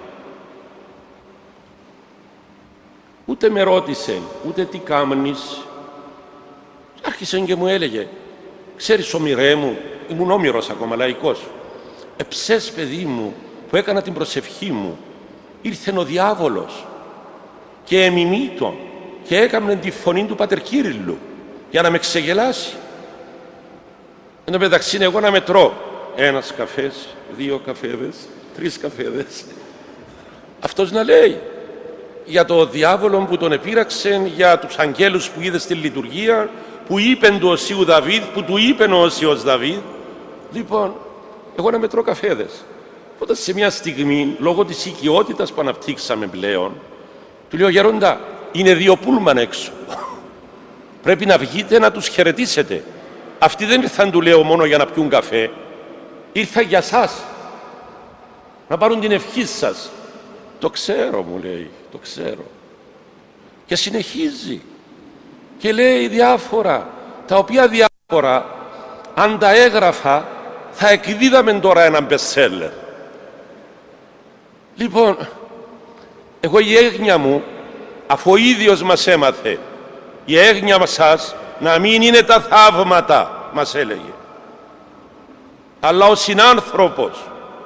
Ούτε με ρώτησε, ούτε τι κάμνεις. Άρχισε και μου έλεγε, ξέρεις ομηρέ μου, ήμουν όμηρος ακόμα, λαϊκός. Εψές παιδί μου που έκανα την προσευχή μου, ήρθε ο διάβολος και εμιμήτων και έκαμε τη φωνή του Πατερ Κύριλλου για να με ξεγελάσει. Εν τω μεταξύ εγώ να μετρώ ένας καφές, δύο καφέδες, τρεις καφέδες. Αυτός να λέει για το διάβολο που τον επήραξε, για τους αγγέλους που είδε στη λειτουργία, που είπεν του Οσίου Δαβίδ, που του είπεν ο Όσιος Δαβίδ. Λοιπόν, εγώ να μετρώ καφέδες. Οπότε σε μια στιγμή, λόγω της οικειότητας που αναπτύξαμε πλέον, του λέω, γέροντα, είναι δύο πούλμαν έξω. Πρέπει να βγείτε να τους χαιρετήσετε. Αυτοί δεν ήρθαν, του λέω, μόνο για να πιούν καφέ. Ήρθαν για σας. Να πάρουν την ευχή σας. Το ξέρω, μου λέει, το ξέρω. Και συνεχίζει. Και λέει διάφορα, τα οποία διάφορα, αν τα έγραφα, θα εκδίδαμε τώρα έναν bestseller. Λοιπόν, εγώ η έγνοια μου, αφού ο ίδιος μας έμαθε, η έγνοια σας να μην είναι τα θαύματα, μας έλεγε, αλλά ο συνάνθρωπος.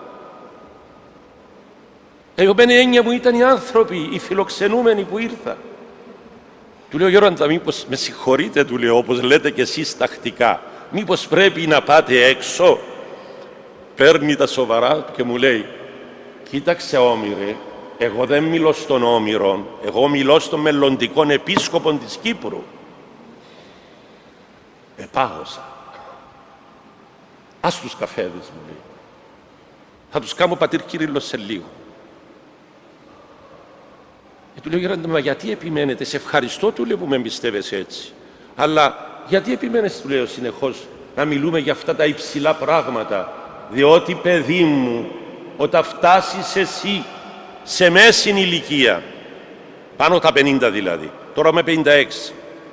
Εμένα η έννοια μου ήταν οι άνθρωποι, οι φιλοξενούμενοι που ήρθαν. Του λέω, Γιώργο, μήπως με συγχωρείτε, του λέω, όπως λέτε και εσείς τακτικά, μήπως πρέπει να πάτε έξω? Παίρνει τα σοβαρά και μου λέει, κοίταξε Όμηρε, εγώ δεν μιλώ στον Όμηρο, εγώ μιλώ στον μελλοντικό επίσκοπο της Κύπρου. Επάγωσα. Ας τους καφέδες, μου λέει. Θα τους κάνω πατήρ Κύριλλο σε λίγο. Και του λέω, Γιώργο, μα γιατί επιμένετε? Σε ευχαριστώ, του λέω, που με εμπιστεύεσαι έτσι. Αλλά γιατί επιμένεις, του λέω, συνεχώς να μιλούμε για αυτά τα υψηλά πράγματα? Διότι, παιδί μου, όταν φτάσεις εσύ σε μέση ηλικία, πάνω τα πενήντα δηλαδή, τώρα με πενήντα έξι,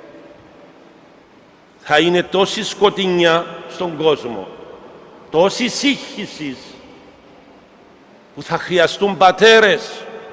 θα είναι τόση σκοτεινιά στον κόσμο, τόση σύγχυση, που θα χρειαστούν πατέρες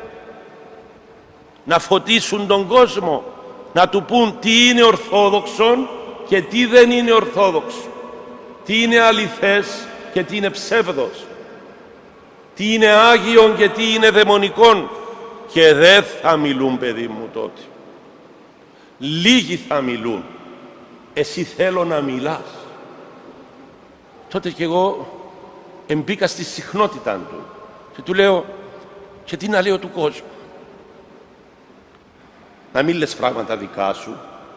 να φωτίσουν τον κόσμο, να του πούν τι είναι ορθόδοξο και τι δεν είναι ορθόδοξο, τι είναι αληθές και τι είναι ψεύδος, τι είναι Άγιον και τι είναι δαιμονικόν. Και δεν θα μιλούν, παιδί μου, τότε. Λίγοι θα μιλούν. Εσύ θέλω να μιλάς. Τότε κι εγώ εμπήκα στη συχνότητα του και του λέω, και τι να λέω του κόσμου? Να μην λες πράγματα δικά σου.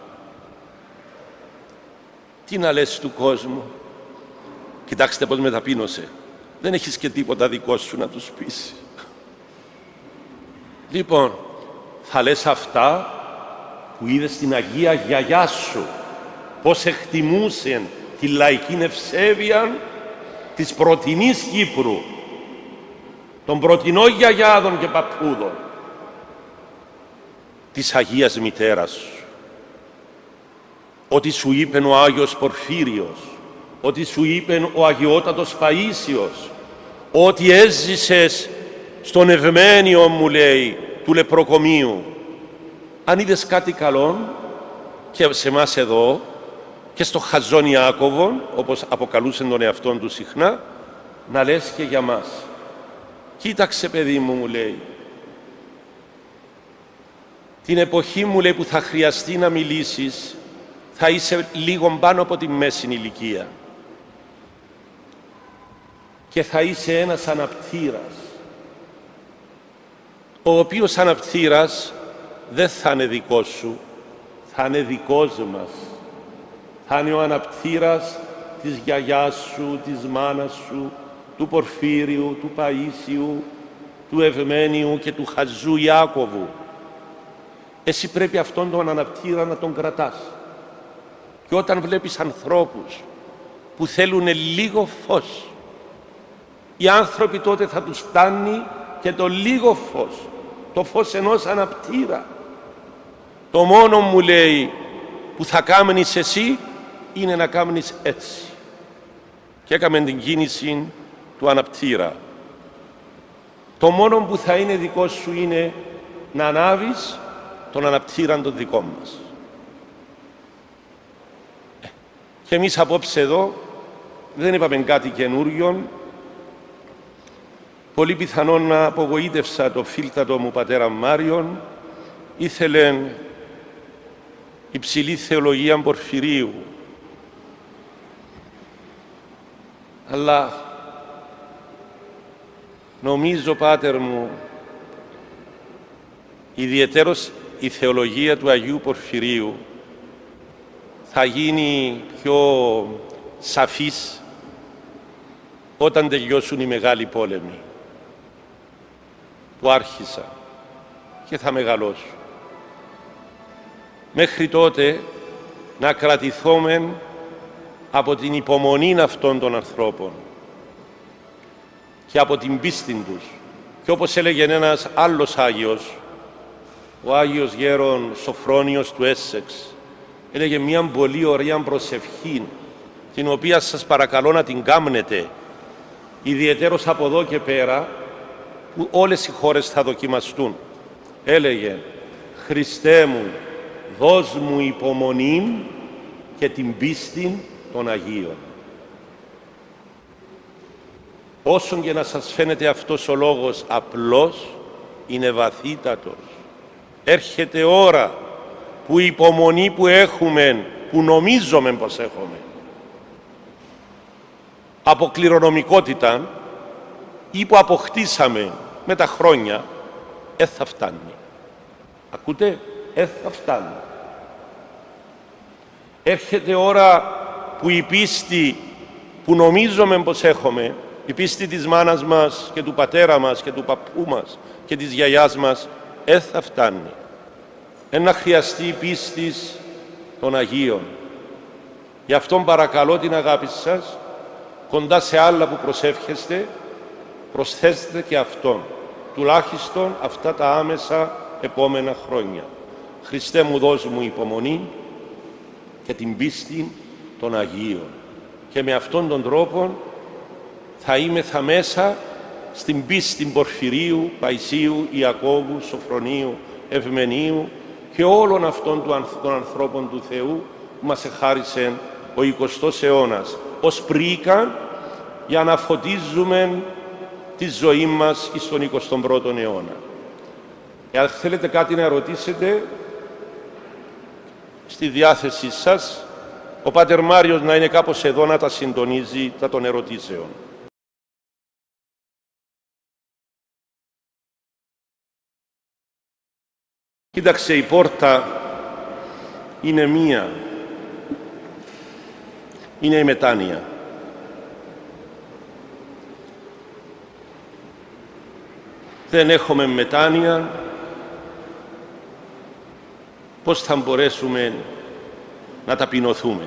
Τι να λες του κόσμου? Κοιτάξτε πώς με ταπείνωσε. Δεν έχεις και τίποτα δικό σου να τους πεις. Λοιπόν, θα λες αυτά που είδες στην Αγία Γιαγιά σου, πώς εκτιμούσε τη λαϊκή ευσέβεια της πρωτινής Κύπρου, των πρωτινών γιαγιάδων και παππούδων, της Αγίας Μητέρας σου. Ότι σου είπε ο Άγιος Πορφύριος, ότι σου είπε ο Αγιότατος Παΐσιος, ότι έζησες στον Ευμένιο, μου λέει, του λεπροκομείου. Αν είδες κάτι καλό και σε εμάς εδώ και στο Χαζόν Ιάκωβον, όπως αποκαλούσε τον εαυτόν του συχνά, να λες και για μας. Κοίταξε, παιδί μου, μου λέει, την εποχή, μου λέει, που θα χρειαστεί να μιλήσεις, θα είσαι λίγο πάνω από τη μέση ηλικία και θα είσαι ένας αναπτήρας, ο οποίος αναπτήρας δεν θα είναι δικός σου, θα είναι δικός μας. Θα είναι ο αναπτήρας της γιαγιάς σου, της μάνας σου, του Πορφύριου, του Παΐσιου, του Ευμένιου και του Χαζού Ιάκωβου. Εσύ πρέπει αυτόν τον αναπτήρα να τον κρατάς. Και όταν βλέπεις ανθρώπους που θέλουν λίγο φως, οι άνθρωποι τότε θα τους φτάνει και το λίγο φως, το φως ενός αναπτήρα. Το μόνο, μου λέει, που θα κάνεις εσύ είναι να κάνεις έτσι. Και έκαμε την κίνηση του αναπτήρα. Το μόνο που θα είναι δικό σου είναι να ανάβεις τον αναπτήραν των δικών μας. Και εμείς απόψε εδώ δεν είπαμε κάτι καινούριο. Πολύ πιθανόν να απογοήτευσα το φίλτατο μου πατέρα Μάριον. Ήθελε υψηλή θεολογία Πορφυρίου. Αλλά νομίζω, πάτερ μου, ιδιαιτέρως η θεολογία του Αγίου Πορφυρίου θα γίνει πιο σαφής όταν τελειώσουν οι μεγάλοι πόλεμοι που άρχισαν και θα μεγαλώσουν. Μέχρι τότε να κρατηθούμε από την υπομονή αυτών των ανθρώπων και από την πίστη τους. Και όπως έλεγε ένας άλλος Άγιος, ο Άγιος Γέρον Σοφρόνιος του Έσσεξ, έλεγε μια πολύ ωραία προσευχή, την οποία σας παρακαλώ να την κάμνετε, ιδιαιτέρως από εδώ και πέρα, που όλες οι χώρες θα δοκιμαστούν. Έλεγε «Χριστέ μου, δώσ' μου υπομονή και την πίστη των Αγίων». Όσον και να σας φαίνεται αυτός ο λόγος απλός, είναι βαθύτατος. Έρχεται ώρα που η υπομονή που έχουμε, που νομίζουμε πως έχουμε, από κληρονομικότητα ή που αποκτήσαμε με τα χρόνια, δεν θα φτάνει. Ακούτε, δεν θα φτάνει. Έρχεται ώρα που η πίστη που νομίζουμε πως έχουμε, η πίστη της μάνας μας και του πατέρα μας και του παππού μας και της γιαγιάς μας, δεν θα φτάνει. Ένα χρειαστεί η πίστη των Αγίων. Γι' αυτόν παρακαλώ την αγάπη σας, κοντά σε άλλα που προσεύχεστε, προσθέστε και αυτόν, τουλάχιστον αυτά τα άμεσα επόμενα χρόνια. Χριστέ μου, δώσ' μου υπομονή και την πίστη των Αγίων. Και με αυτόν τον τρόπο θα είμαι θα μέσα στην πίστη Πορφυρίου, Παϊσίου, Ιακώβου, Σοφρονίου, Ευμενίου και όλων αυτών των ανθρώπων του Θεού που μας εχάρισε ο εικοστός αιώνας ως πρίκαν για να φωτίζουμε τη ζωή μας στον εικοστό πρώτο αιώνα. Εάν θέλετε κάτι να ρωτήσετε, στη διάθεσή σας, ο Πάτερ Μάριος να είναι κάπως εδώ να τα συντονίζει τα των ερωτήσεων. Κοίταξε, η πόρτα είναι μία. Είναι η μετάνοια. Δεν έχουμε μετάνοια, πώς θα μπορέσουμε να ταπεινωθούμε.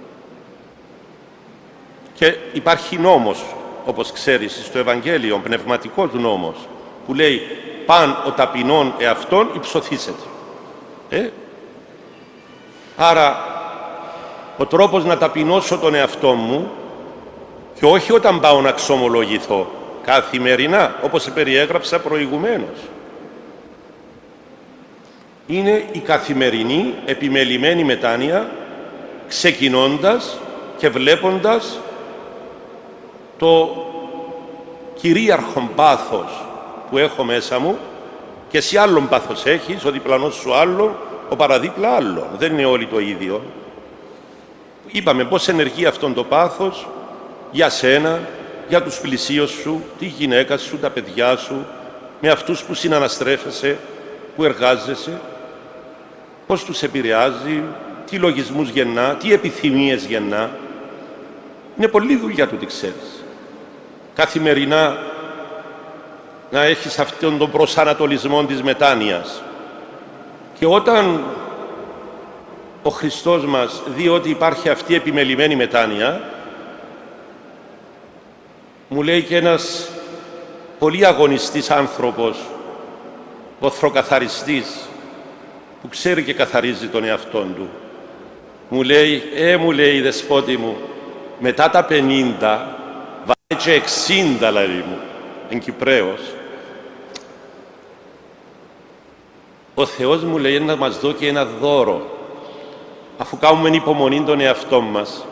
Και υπάρχει νόμος, όπως ξέρεις, στο Ευαγγέλιο, πνευματικός νόμος, που λέει «Παν ο ταπεινών εαυτόν υψωθήσεται». Ε? Άρα, ο τρόπος να ταπεινώσω τον εαυτό μου, και όχι όταν πάω να ξομολογηθώ, καθημερινά, όπως περιέγραψα προηγουμένως, είναι η καθημερινή επιμελημένη μετάνοια, ξεκινώντας και βλέποντας το κυρίαρχο πάθος που έχω μέσα μου, και εσύ άλλον πάθος έχεις, ο διπλανός σου άλλο, ο παραδίπλα άλλο. Δεν είναι όλοι το ίδιο. Είπαμε πώς ενεργεί αυτόν το πάθος για σένα, για τους πλησίους σου, τη γυναίκα σου, τα παιδιά σου, με αυτούς που συναναστρέφεσαι, που εργάζεσαι, πώς τους επηρεάζει, τι λογισμούς γεννά, τι επιθυμίες γεννά. Είναι πολλή δουλειά του, τι ξέρεις. Καθημερινά να έχεις αυτόν τον προσανατολισμό της μετάνοιας. Και όταν ο Χριστός μας δει ότι υπάρχει αυτή η επιμελημένη μετάνοια, μου λέει και ένας πολύ αγωνιστής άνθρωπος, οθροκαθαριστής, που ξέρει και καθαρίζει τον εαυτόν του, μου λέει, ε, μου λέει, δεσπότη μου, μετά τα πενήντα, βάλε και εξήντα, λέει μου, εν Κυπραίος. Ο Θεός, μου λέει, να μας δώσει ένα δώρο, αφού κάνουμε υπομονή τον εαυτό μας.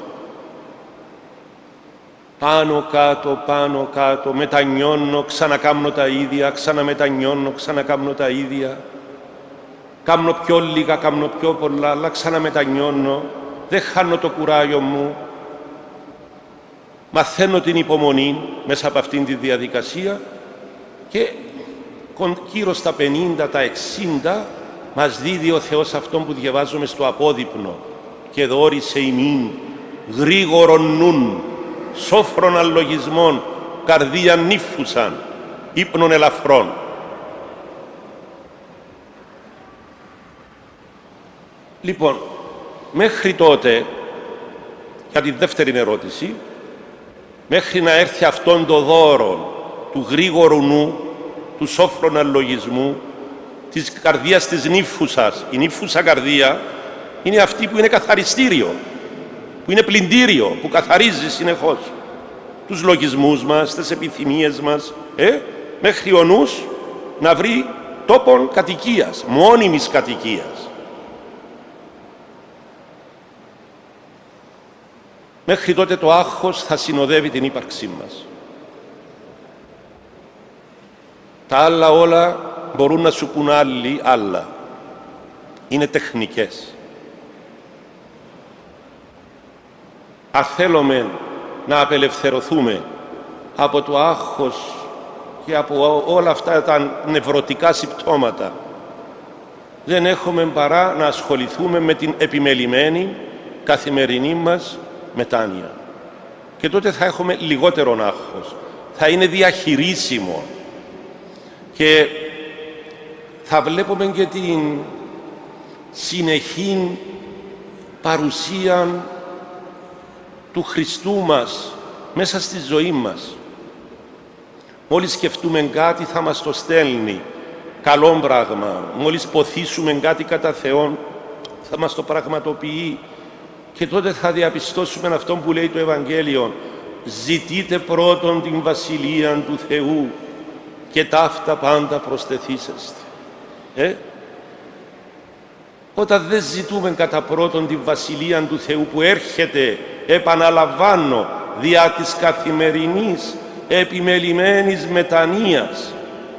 Πάνω κάτω, πάνω κάτω, μετανιώνω, ξανακάμνω τα ίδια, ξαναμετανιώνω, ξανακάμνω τα ίδια. Κάμνω πιο λίγα, κάμνω πιο πολλά, αλλά ξαναμετανιώνω, δεν χάνω το κουράγιο μου. Μαθαίνω την υπομονή μέσα από αυτήν τη διαδικασία και γύρω στα πενήντα, τα εξήντα, μας δίδει ο Θεός αυτόν που διαβάζουμε στο απόδειπνο. Και δώρισε ημίν γρήγορον νουν, σόφρον αλογισμών, καρδίαν νύφουσαν, ύπνων ελαφρών. Λοιπόν, μέχρι τότε, για τη δεύτερη ερώτηση, μέχρι να έρθει αυτόν το δώρο του γρήγορου νου, του σόφρον αλογισμού, της καρδίας της νύφουσας. Η νύφουσα καρδία είναι αυτή που είναι καθαριστήριο, που είναι πλυντήριο, που καθαρίζει συνεχώς τους λογισμούς μας, τις επιθυμίες μας. Ε? μέχρι ο νους να βρει τόπον κατοικίας, μόνιμης κατοικίας. Μέχρι τότε το άγχος θα συνοδεύει την ύπαρξή μας. Τα άλλα όλα μπορούν να σου πουν άλλοι άλλα. Είναι τεχνικές. Αν θέλουμε να απελευθερωθούμε από το άγχος και από όλα αυτά τα νευρωτικά συμπτώματα, δεν έχουμε παρά να ασχοληθούμε με την επιμελημένη καθημερινή μας μετάνοια. Και τότε θα έχουμε λιγότερον άγχος. Θα είναι διαχειρίσιμο. Και θα βλέπουμε και την συνεχή παρουσία του Χριστού μας μέσα στη ζωή μας. Μόλις σκεφτούμε κάτι θα μας το στέλνει καλό πράγμα. Μόλις ποθήσουμε κάτι κατά Θεόν θα μας το πραγματοποιεί. Και τότε θα διαπιστώσουμε αυτό που λέει το Ευαγγέλιο: ζητείτε πρώτον την Βασιλεία του Θεού και ταύτα πάντα προστεθήσεστε. Ε? Όταν δεν ζητούμε κατά πρώτον την Βασιλεία του Θεού που έρχεται, επαναλαμβάνω, δια της καθημερινής επιμελημένης μετανοίας,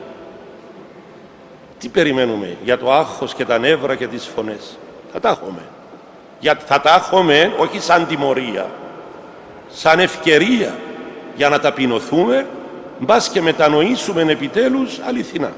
τι περιμένουμε για το άγχος και τα νεύρα και τις φωνές? Θα τα έχουμε. Γιατί θα τα έχουμε όχι σαν τιμωρία, σαν ευκαιρία για να ταπεινωθούμε, μπας και μετανοήσουμε επιτέλους αληθινά.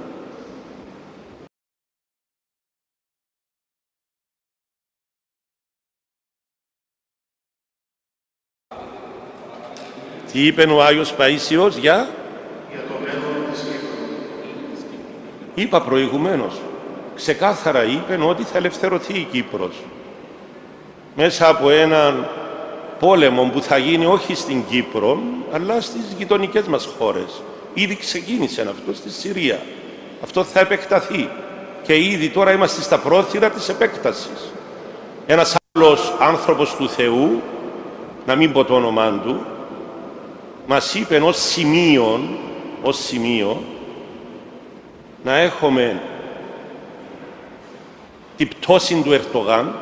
Τι είπε ο Άγιος Παΐσιος για... για το μέλλον της Κύπρου. Είπα προηγουμένως, ξεκάθαρα είπε ότι θα ελευθερωθεί η Κύπρος. Μέσα από έναν πόλεμο που θα γίνει όχι στην Κύπρο, αλλά στις γειτονικές μας χώρες. Ήδη ξεκίνησε αυτό στη Συρία. Αυτό θα επεκταθεί. Και ήδη τώρα είμαστε στα πρόθυρα της επέκτασης. Ένας άλλος άνθρωπος του Θεού, να μην πω το όνομά του, μας είπε ως σημείο, ως σημείο να έχουμε την πτώση του Ερντογάν.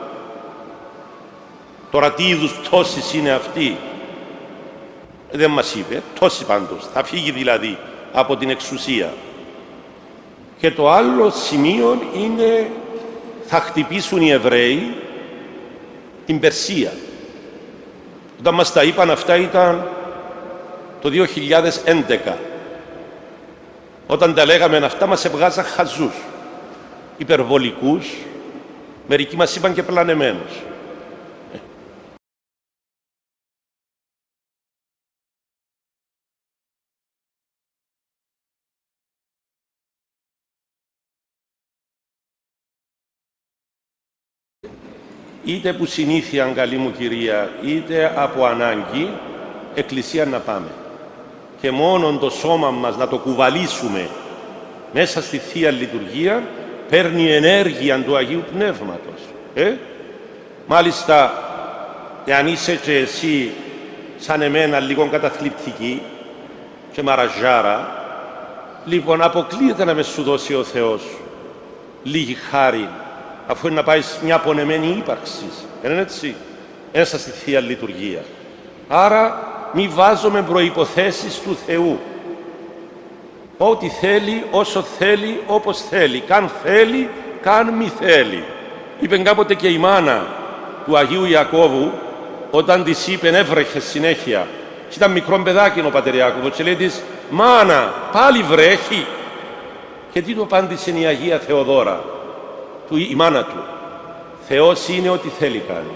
Τώρα τι είδους πτώση είναι αυτή δεν μας είπε, πτώση πάντως, θα φύγει δηλαδή από την εξουσία. Και το άλλο σημείο είναι θα χτυπήσουν οι Εβραίοι την Περσία. Όταν μας τα είπαν αυτά ήταν το δύο χιλιάδες έντεκα. Όταν τα λέγαμε αυτά μας εβγάζαν χαζούς, υπερβολικούς, μερικοί μας είπαν και πλανεμένους. Είτε που συνήθεια, καλή μου κυρία, είτε από ανάγκη, εκκλησία να πάμε. Και μόνον το σώμα μας να το κουβαλήσουμε μέσα στη Θεία Λειτουργία, παίρνει ενέργεια του Αγίου Πνεύματος. Ε? Μάλιστα, εάν είσαι και εσύ σαν εμένα λίγο καταθλιπτική και μαραζάρα, λοιπόν αποκλείεται να με σου δώσει ο Θεός λίγη χάρη, αφού είναι να πάει μια πονεμένη ύπαρξη. Δεν είναι έτσι? Μέσα στη Θεία Λειτουργία. Άρα μη βάζουμε προϋποθέσεις του Θεού. Ό,τι θέλει, όσο θέλει, όπως θέλει. Καν θέλει, καν μη θέλει. Είπε κάποτε και η μάνα του Αγίου Ιακώβου, όταν της είπε, έβρεχε συνέχεια. Και ήταν μικρό παιδάκι ο πατερ Ιάκωβος και λέει της, μάνα, πάλι βρέχει. Και τι του απάντησε η Αγία Θεοδόρα, του, η μάνα του? Θεός είναι ό,τι θέλει κάνει.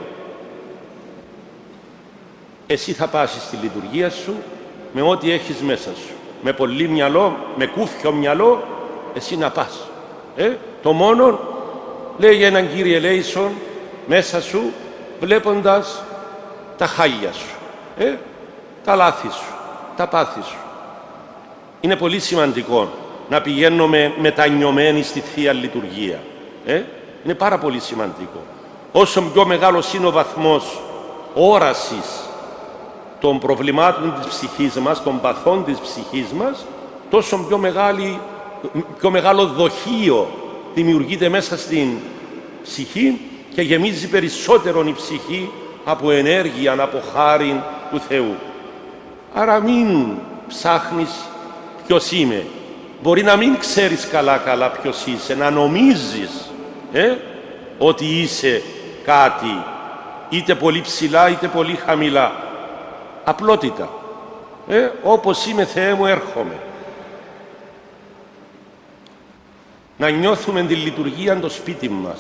Εσύ θα πάσεις στη λειτουργία σου με ό,τι έχεις μέσα σου. Με πολύ μυαλό, με κούφιο μυαλό, εσύ να πας. Ε? Το μόνο, λέει για έναν Κύριε Λέησον, μέσα σου, βλέποντας τα χάλια σου, ε? τα λάθη σου, τα πάθη σου. Είναι πολύ σημαντικό να πηγαίνουμε μετανιωμένοι στη Θεία Λειτουργία. Ε? Είναι πάρα πολύ σημαντικό. Όσο πιο μεγάλος είναι ο βαθμός όρασης των προβλημάτων της ψυχής μας, των παθών της ψυχής μας, τόσο πιο, μεγάλη, πιο μεγάλο δοχείο δημιουργείται μέσα στην ψυχή και γεμίζει περισσότερον η ψυχή από ενέργεια, από χάριν του Θεού. Άρα μην ψάχνεις ποιος είμαι. Μπορεί να μην ξέρεις καλά-καλά ποιος είσαι, να νομίζεις ε, ότι είσαι κάτι, είτε πολύ ψηλά είτε πολύ χαμηλά. Απλότητα. Ε, όπως είμαι, Θεέ μου, έρχομαι. Να νιώθουμε τη λειτουργία το σπίτι μας,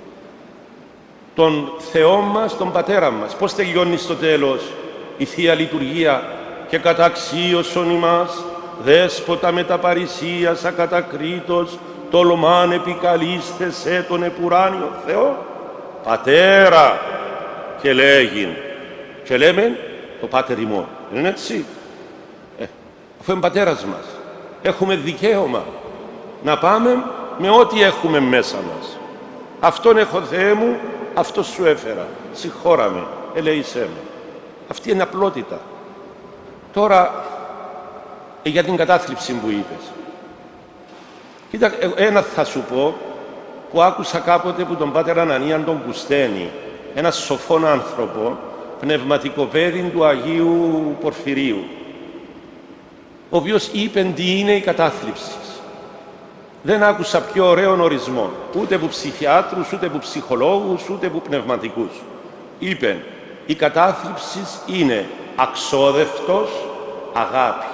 τον Θεό μας, τον Πατέρα μας. Πώς τελειώνει στο τέλος η Θεία Λειτουργία? Και καταξίωσον ημάς, δέσποτα με τα παρησίας ακατακρίτως, τολμάν επικαλείστε σε τον επουράνιο Θεό, Πατέρα, και λέγειν. Και λέμε το Πάτερ ημών. Είναι έτσι? Ε, αφού είναι Πατέρας μας, έχουμε δικαίωμα να πάμε με ό,τι έχουμε μέσα μας. Αυτόν έχω, Θεέ μου, αυτό σου έφερα. Συγχώρα με, ελέησέ με. Αυτή είναι απλότητα. Τώρα, ε, για την κατάθλιψη που είπες. Κοίτα, ένα θα σου πω που άκουσα κάποτε που τον Πάτερ Ανανίαν τον Κουστένη, ένα σοφόν άνθρωπο, πνευματικοπαίδη του Αγίου Πορφυρίου, ο οποίος είπε τι είναι η κατάθλιψη. Δεν άκουσα πιο ωραίων ορισμών, ούτε από ψυχιάτρους, ούτε από ψυχολόγους, ούτε από πνευματικούς. Είπε, η κατάθλιψη είναι αξόδευτος αγάπη.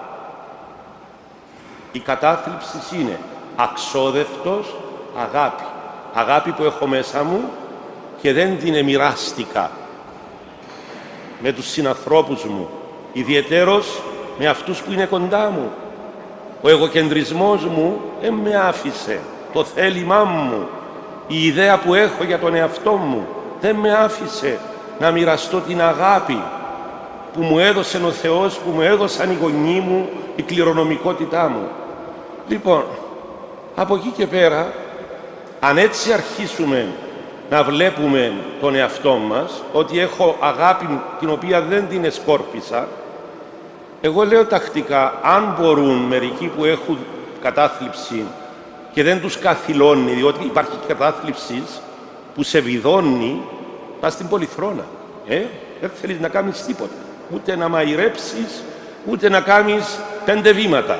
Η κατάθλιψη είναι αξόδευτος αγάπη. Αγάπη που έχω μέσα μου και δεν την μοιράστηκα με τους συνανθρώπους μου, ιδιαιτέρως με αυτούς που είναι κοντά μου. Ο εγωκεντρισμός μου δεν με άφησε. Το θέλημά μου, η ιδέα που έχω για τον εαυτό μου δεν με άφησε να μοιραστώ την αγάπη που μου έδωσε ο Θεός, που μου έδωσαν οι γονείς μου, η κληρονομικότητά μου. Λοιπόν, από εκεί και πέρα, αν έτσι αρχίσουμε να βλέπουμε τον εαυτό μας, ότι έχω αγάπη την οποία δεν την εσκόρπισα, εγώ λέω τακτικά, αν μπορούν μερικοί που έχουν κατάθλιψη και δεν τους καθυλώνει, διότι υπάρχει κατάθλιψη που σε βιδώνει, πας στην πολυθρόνα. Ε? Δεν θέλεις να κάνεις τίποτα. Ούτε να μαϊρέψεις, ούτε να κάνεις πέντε βήματα.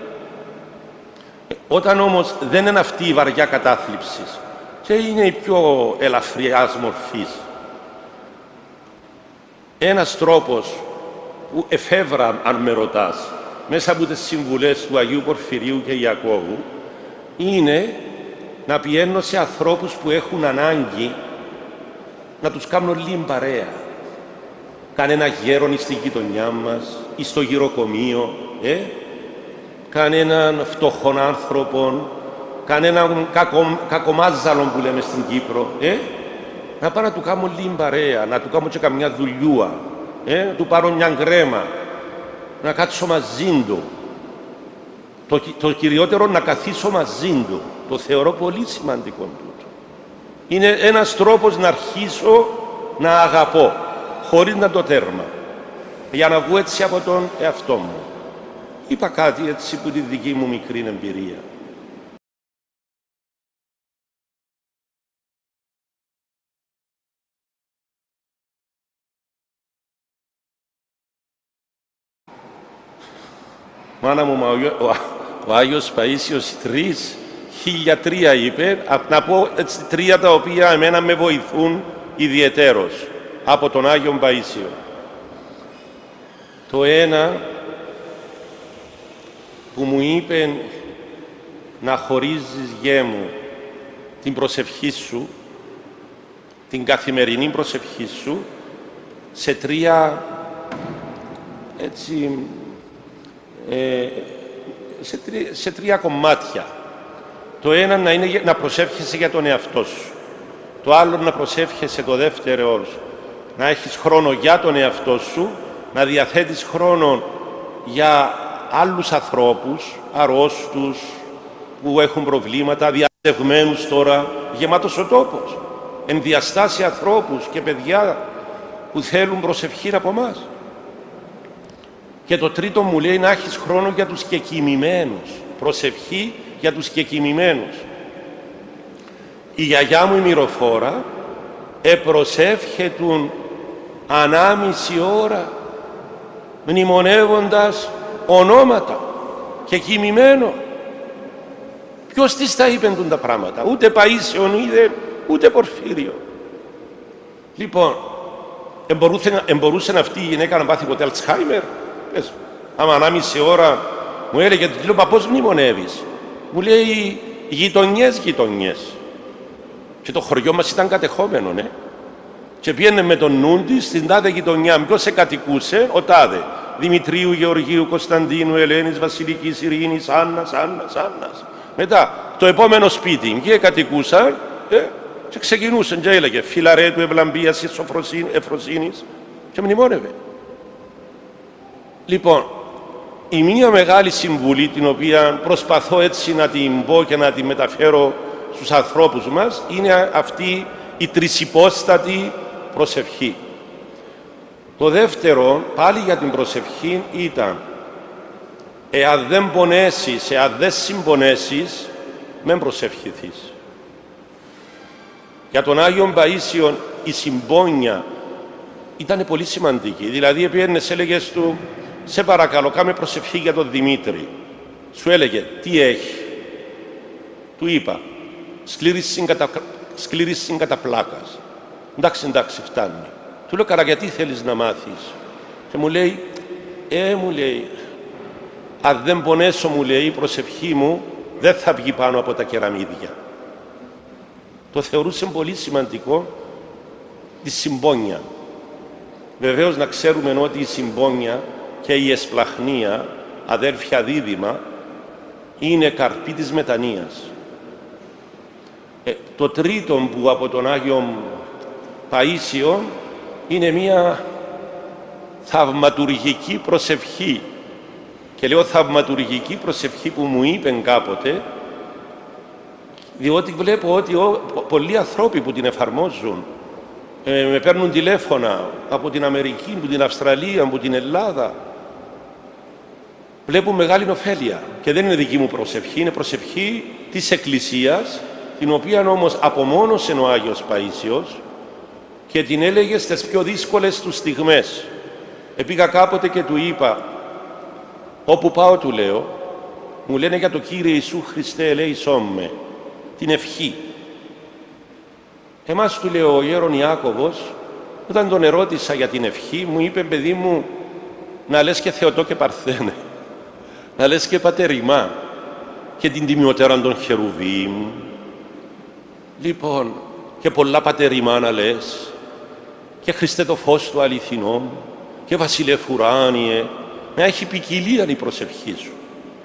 Όταν όμως δεν είναι αυτή η βαριά κατάθλιψη και είναι η πιο ελαφριάς μορφής, ένας τρόπος που εφεύρα, αν με ρωτάς, μέσα από τις συμβουλές του Αγίου Πορφυρίου και Ιακώβου, είναι να πηγαίνω σε ανθρώπους που έχουν ανάγκη να τους κάνω λίγη παρέα. Κανένα γέρον στη γειτονιά μας ή στο γυροκομείο, ε? κανέναν φτωχόν άνθρωπον, κανέναν κακο, κακομάζαλον που λέμε στην Κύπρο, ε? να πάω να του κάνω λίγη παρέα, να του κάνω και καμιά δουλειούα, ε? να του πάρω μια γκρέμα, να κάτσω μαζί του. Το, το κυριότερο να καθίσω μαζί του. Το θεωρώ πολύ σημαντικό τούτο. Είναι ένας τρόπος να αρχίσω να αγαπώ, χωρίς να το τέρμα, για να βγω έτσι από τον εαυτό μου. Είπα κάτι έτσι που τη δική μου μικρή εμπειρία. Μάνα μου, ο, ο, ο Άγιος Παΐσιος τρεις, χίλια τρία είπε, να πω έτσι τρία τα οποία εμένα με βοηθούν ιδιαιτέρως από τον Άγιον Παΐσιο. Το ένα που μου είπε να χωρίζεις, γέ μου, την προσευχή σου, την καθημερινή προσευχή σου, σε τρία, έτσι, ε, σε, τρία, σε τρία κομμάτια. Το ένα να είναι να προσεύχεσαι για τον εαυτό σου. Το άλλο να προσεύχεσαι, το δεύτερο, να έχεις χρόνο για τον εαυτό σου, να διαθέτεις χρόνο για άλλους ανθρώπους, αρρώστους, που έχουν προβλήματα, διατευμένους τώρα, γεμάτος ο τόπος, ενδιαστάσει ανθρώπους και παιδιά που θέλουν προσευχή από εμάς. Και το τρίτο μου λέει να έχεις χρόνο για τους κεκοιμημένους. Προσευχή για τους κεκοιμημένους. Η γιαγιά μου η Μυροφόρα επροσεύχετουν ανάμιση ώρα μνημονεύοντας ονόματα και κοιμημένο. Ποιος της τα είπεν τα πράγματα? Ούτε Παΐσιον είδε, ούτε Πορφύριο. Λοιπόν, εμπορούσε, εμπορούσε αυτή η γυναίκα να πάθει ποτέ Αλτσχάιμερ? Πες, άμα ανάμιση ώρα μου έλεγε, του λέω, πα πώς μνημονεύεις? Μου λέει, γειτονιές, γειτονιές. Και το χωριό μας ήταν κατεχόμενο, ναι. Και πήγαινε με τον νου της στην τάδε γειτονιά. Ποιος σε κατοικούσε? Ο τάδε. Δημητρίου, Γεωργίου, Κωνσταντίνου, Ελένης, Βασιλικής, Ειρήνης, Άννας, Άννας, Άννας. Μετά, το επόμενο σπίτι, και κατοικούσαν, ε, και ξεκινούσαν και έλεγε Φιλαρέτου, Ευλαμπίας, Εφροσύνης, και μνημόνευε. Λοιπόν, η μία μεγάλη συμβουλή, την οποία προσπαθώ έτσι να την πω και να την μεταφέρω στους ανθρώπους μας, είναι αυτή η τρισυπόστατη προσευχή. Το δεύτερο, πάλι για την προσευχή, ήταν εάν δεν πονέσεις, εάν δεν συμπονέσεις, μεν προσευχηθείς. Για τον Άγιον Παΐσιον η συμπόνια ήταν πολύ σημαντική. Δηλαδή πήγαινες, έλεγες του, σε παρακαλώ, κάμε προσευχή για τον Δημήτρη. Σου έλεγε, τι έχει? Του είπα, σκλήρηση κατα... κατά πλάκας. Εντάξει, εντάξει, φτάνει. Του λέω, καλά, γιατί θέλεις να μάθεις? Και μου λέει, ε, μου λέει, αν δεν πονέσω, μου λέει, η προσευχή μου δεν θα βγει πάνω από τα κεραμίδια. Το θεωρούσε πολύ σημαντικό τη συμπόνια. Βεβαίως να ξέρουμε ότι η συμπόνια και η εσπλαχνία, αδέρφια δίδυμα, είναι καρπή της μετανοίας. Ε, το τρίτο που από τον Άγιο Παΐσιο είναι μία θαυματουργική προσευχή. Και λέω θαυματουργική προσευχή που μου είπεν κάποτε, διότι βλέπω ότι ο, πολλοί άνθρωποι που την εφαρμόζουν ε, με παίρνουν τηλέφωνα από την Αμερική, από την Αυστραλία, από την Ελλάδα, βλέπουν μεγάλη ωφέλεια. Και δεν είναι δική μου προσευχή, είναι προσευχή της Εκκλησίας, την οποία όμως απομόνωσε ο Άγιος Παΐσιος και την έλεγε στις πιο δύσκολες του στιγμές. Επήγα κάποτε και του είπα, όπου πάω του λέω, μου λένε για το Κύριε Ιησού Χριστέ ελέησόν με, την ευχή. Εμάς, του λέω, ο Γέρον Ιάκωβος, όταν τον ερώτησα για την ευχή, μου είπε, παιδί μου, να λες και Θεοτό και Παρθένε, να λες και Πατερημά και την τιμιωτέραν των Χερουβίμ. Λοιπόν, και πολλά Πατερημά να λες, και Χριστέ το φως του αληθινό, και Βασιλεύ ουράνιε, να έχει ποικιλία η προσευχή σου.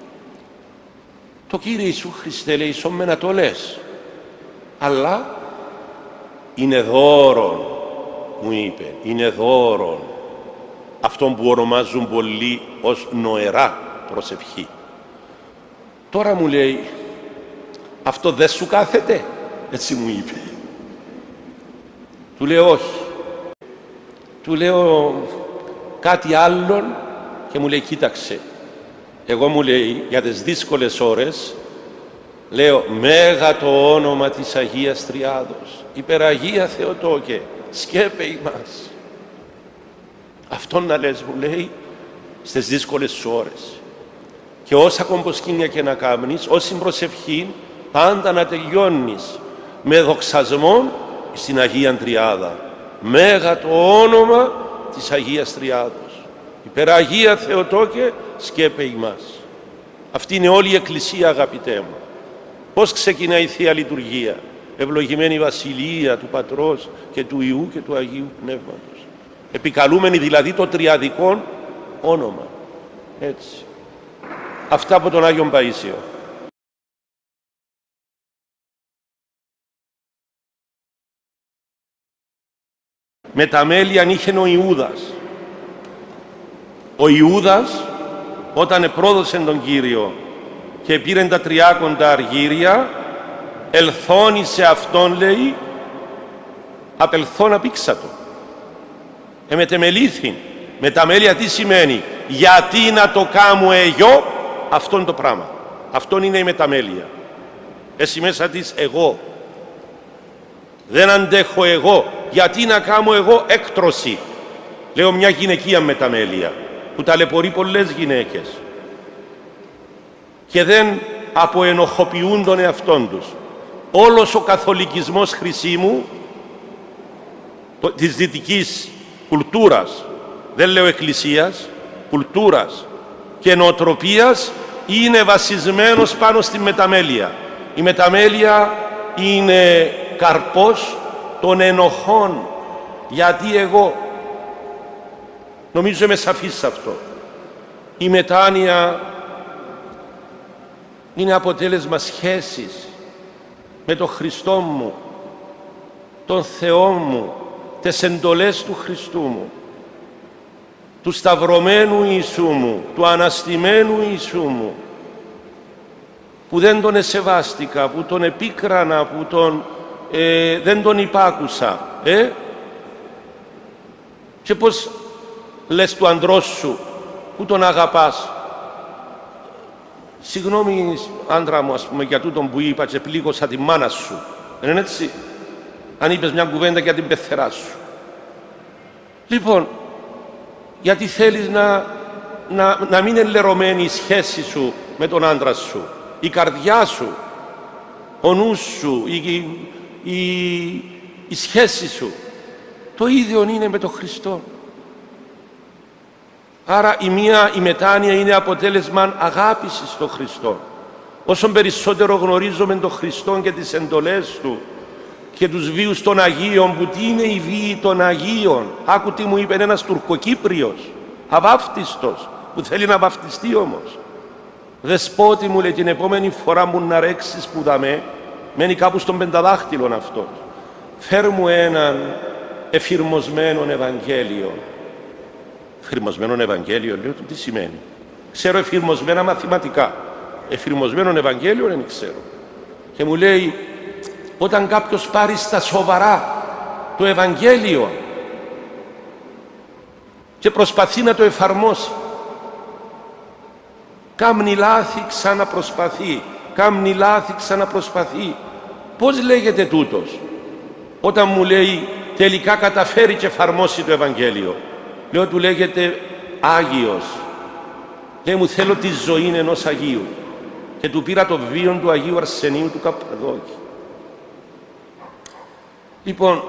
Το Κύριε Ιησού Χριστέ ελέησόν με να το λες, αλλά είναι δώρον, μου είπε, είναι δώρον αυτόν που ονομάζουν πολλοί ως νοερά προσευχή. Τώρα μου λέει, αυτό δεν σου κάθεται? Έτσι μου είπε. Του λέω όχι. Του λέω κάτι άλλον και μου λέει, κοίταξε, εγώ, μου λέει, για τις δύσκολες ώρες λέω μέγα το όνομα της Αγίας Τριάδος, υπεραγία Θεοτόκε, σκέπε ημάς. Αυτόν να λες, μου λέει, στις δύσκολες σου ώρες. Και όσα κομποσκήνια και να κάνεις, όση προσευχή, πάντα να τελειώνεις με δοξασμό στην Αγία Τριάδα. Μέγα το όνομα της Αγίας Τριάδος. Υπεραγία Θεοτόκε, σκέπε ημάς. Αυτή είναι όλη η Εκκλησία, αγαπητέ μου. Πώς ξεκινάει η Θεία Λειτουργία? Ευλογημένη Βασιλεία του Πατρός και του Υιού και του Αγίου Πνεύματος. Επικαλούμενη δηλαδή το τριαδικό όνομα. Έτσι. Αυτά από τον Άγιον Παΐσιο. Με τα μέλη ανήχεν ο Ιούδας. Ο Ιούδας, όταν επρόδωσε τον Κύριο και πήρε τα τριάκοντα αργύρια, ελθόνησε αυτόν, λέει, απελθόν απήξατο. Εμετεμελήθην. Με τα μέλια τι σημαίνει? γιατί να το κάμω εγώ, αυτόν το πράγμα. Αυτόν είναι η μεταμέλεια. Εσύ μέσα της εγώ. Δεν αντέχω εγώ. Γιατί να κάμω εγώ έκτρωση. Λέω μια γυναικεία μεταμέλεια που ταλαιπωρεί πολλές γυναίκες και δεν αποενοχοποιούν τον εαυτόν τους. Όλος ο καθολικισμός, Χρυσή μου, της δυτικής κουλτούρας, δεν λέω εκκλησίας, κουλτούρας και νοοτροπίας, είναι βασισμένος πάνω στη μεταμέλεια. Η μεταμέλεια είναι καρπός των ενοχών. Γιατί εγώ, νομίζω είμαι σαφής σε αυτό. Η μετάνοια είναι αποτέλεσμα σχέσης με τον Χριστό μου, τον Θεό μου, τις εντολές του Χριστού μου, του σταυρωμένου Ιησού μου, του αναστημένου Ιησού μου, που δεν τον εσεβάστηκα, που τον επίκρανα, που τον, ε, δεν τον υπάκουσα. Ε? Και πώς λες του αντρός σου που τον αγαπάς, συγγνώμη άντρα μου, ας πούμε, για τούτον που είπα και πλήγωσα τη μάνα σου, δεν είναι έτσι? Αν είπες μια κουβέντα για την πεθερά σου. Λοιπόν, γιατί θέλεις να, να, να μην είναι λερωμένη η σχέση σου με τον άντρα σου, η καρδιά σου, ο νους σου, η, η, η, η σχέση σου. Το ίδιο είναι με τον Χριστό. Άρα η μία, η μετάνοια είναι αποτέλεσμα αγάπης στον Χριστό. Όσο περισσότερο γνωρίζουμε τον Χριστό και τις εντολές Του και τους βίους των Αγίων, που τι είναι οι βίοι των Αγίων. Άκου τι μου είπε ένας Τουρκοκύπριος, αβάφτιστος, που θέλει να βαφτιστεί όμως. Δεσπότη, μου λέει, την επόμενη φορά που να ρέξεις που δαμέ, μένει κάπου στον πενταδάχτυλον αυτός, φέρ μου έναν εφηρμοσμένο Ευαγγέλιο. Εφηρμοσμένο Ευαγγέλιο, λέω, τι σημαίνει? Ξέρω εφηρμοσμένα μαθηματικά. Εφηρμοσμένο Ευαγγέλιο δεν ξέρω. Και μου λέει, όταν κάποιος πάρει στα σοβαρά το Ευαγγέλιο και προσπαθεί να το εφαρμόσει, κάμνει λάθη, ξαναπροσπαθεί, κάμνει λάθη, ξαναπροσπαθεί. Πώς λέγεται τούτος? Όταν μου λέει τελικά καταφέρει και εφαρμόσει το Ευαγγέλιο, λέω, του λέγεται Άγιος. Λέει, μου θέλω τη ζωή ενός Αγίου. Και του πήρα το βίο του Αγίου Αρσενίου του Καππαδόκη. Λοιπόν,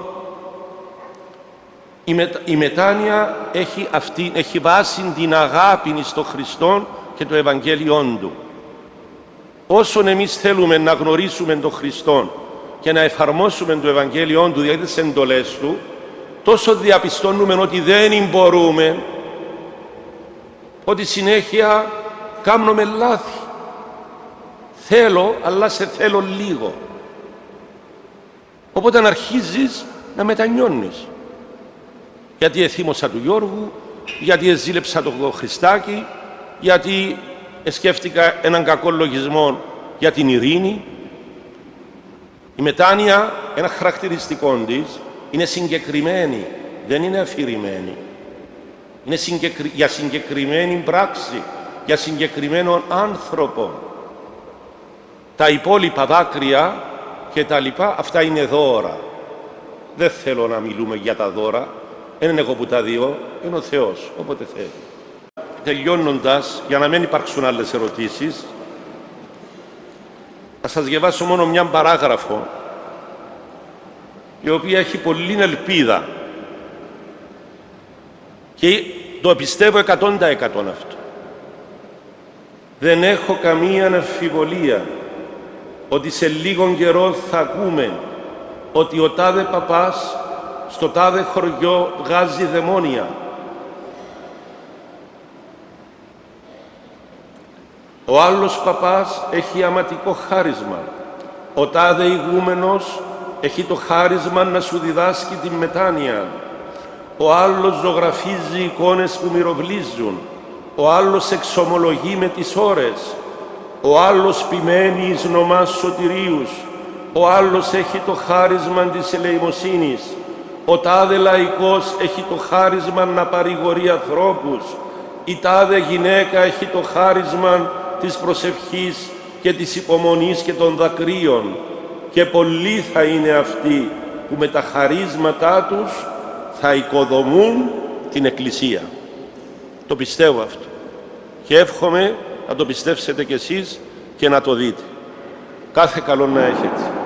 η, μετα, η μετάνοια έχει, αυτή, έχει βάση την αγάπη στον Χριστό και το Ευαγγέλιόν Του. Όσον εμείς θέλουμε να γνωρίσουμε τον Χριστό και να εφαρμόσουμε το Ευαγγέλιόν Του, δηλαδή τις εντολές Του, τόσο διαπιστώνουμε ότι δεν μπορούμε, ότι συνέχεια κάνουμε λάθη. Θέλω, αλλά σε θέλω λίγο. Οπότε να αρχίζεις να μετανιώνεις. Γιατί εθύμωσα του Γιώργου, γιατί εζήλεψα το Χριστάκι, γιατί σκέφτηκα έναν κακό λογισμό για την ειρήνη. Η μετάνοια, ένα χαρακτηριστικό της, είναι συγκεκριμένη, δεν είναι αφηρημένη. Είναι συγκεκρι... για συγκεκριμένη πράξη, για συγκεκριμένο άνθρωπο. Τα υπόλοιπα δάκρυα και τα λοιπά, αυτά είναι δώρα. Δεν θέλω να μιλούμε για τα δώρα, δεν είναι εγώ που τα διώ, είναι ο Θεός, όποτε θέλει. Τελειώνοντας, για να μην υπάρξουν άλλες ερωτήσεις, θα σας διαβάσω μόνο μια παράγραφο, η οποία έχει πολλή ελπίδα και το πιστεύω εκατό τοις εκατό αυτό. Δεν έχω καμία αμφιβολία ότι σε λίγον καιρό θα ακούμε ότι ο τάδε παπάς στο τάδε χωριό βγάζει δαιμόνια. Ο άλλος παπάς έχει αματικό χάρισμα. Ο τάδε ηγούμενος έχει το χάρισμα να σου διδάσκει τη μετάνοια. Ο άλλος ζωγραφίζει εικόνες που μυροβλίζουν. Ο άλλος εξομολογεί με τις ώρες. Ο άλλος ποιμένει εις νομάς σωτηρίους. Ο άλλος έχει το χάρισμα της ελεημοσύνης. Ο τάδε λαϊκός έχει το χάρισμα να παρηγορεί ανθρώπους. η τάδε γυναίκα έχει το χάρισμα της προσευχής και της υπομονής και των δακρύων και πολλοί θα είναι αυτοί που με τα χαρίσματά τους θα οικοδομούν την Εκκλησία. Το πιστεύω αυτό και εύχομαι να το πιστέψετε κι εσείς και να το δείτε. Κάθε καλό να έχετε.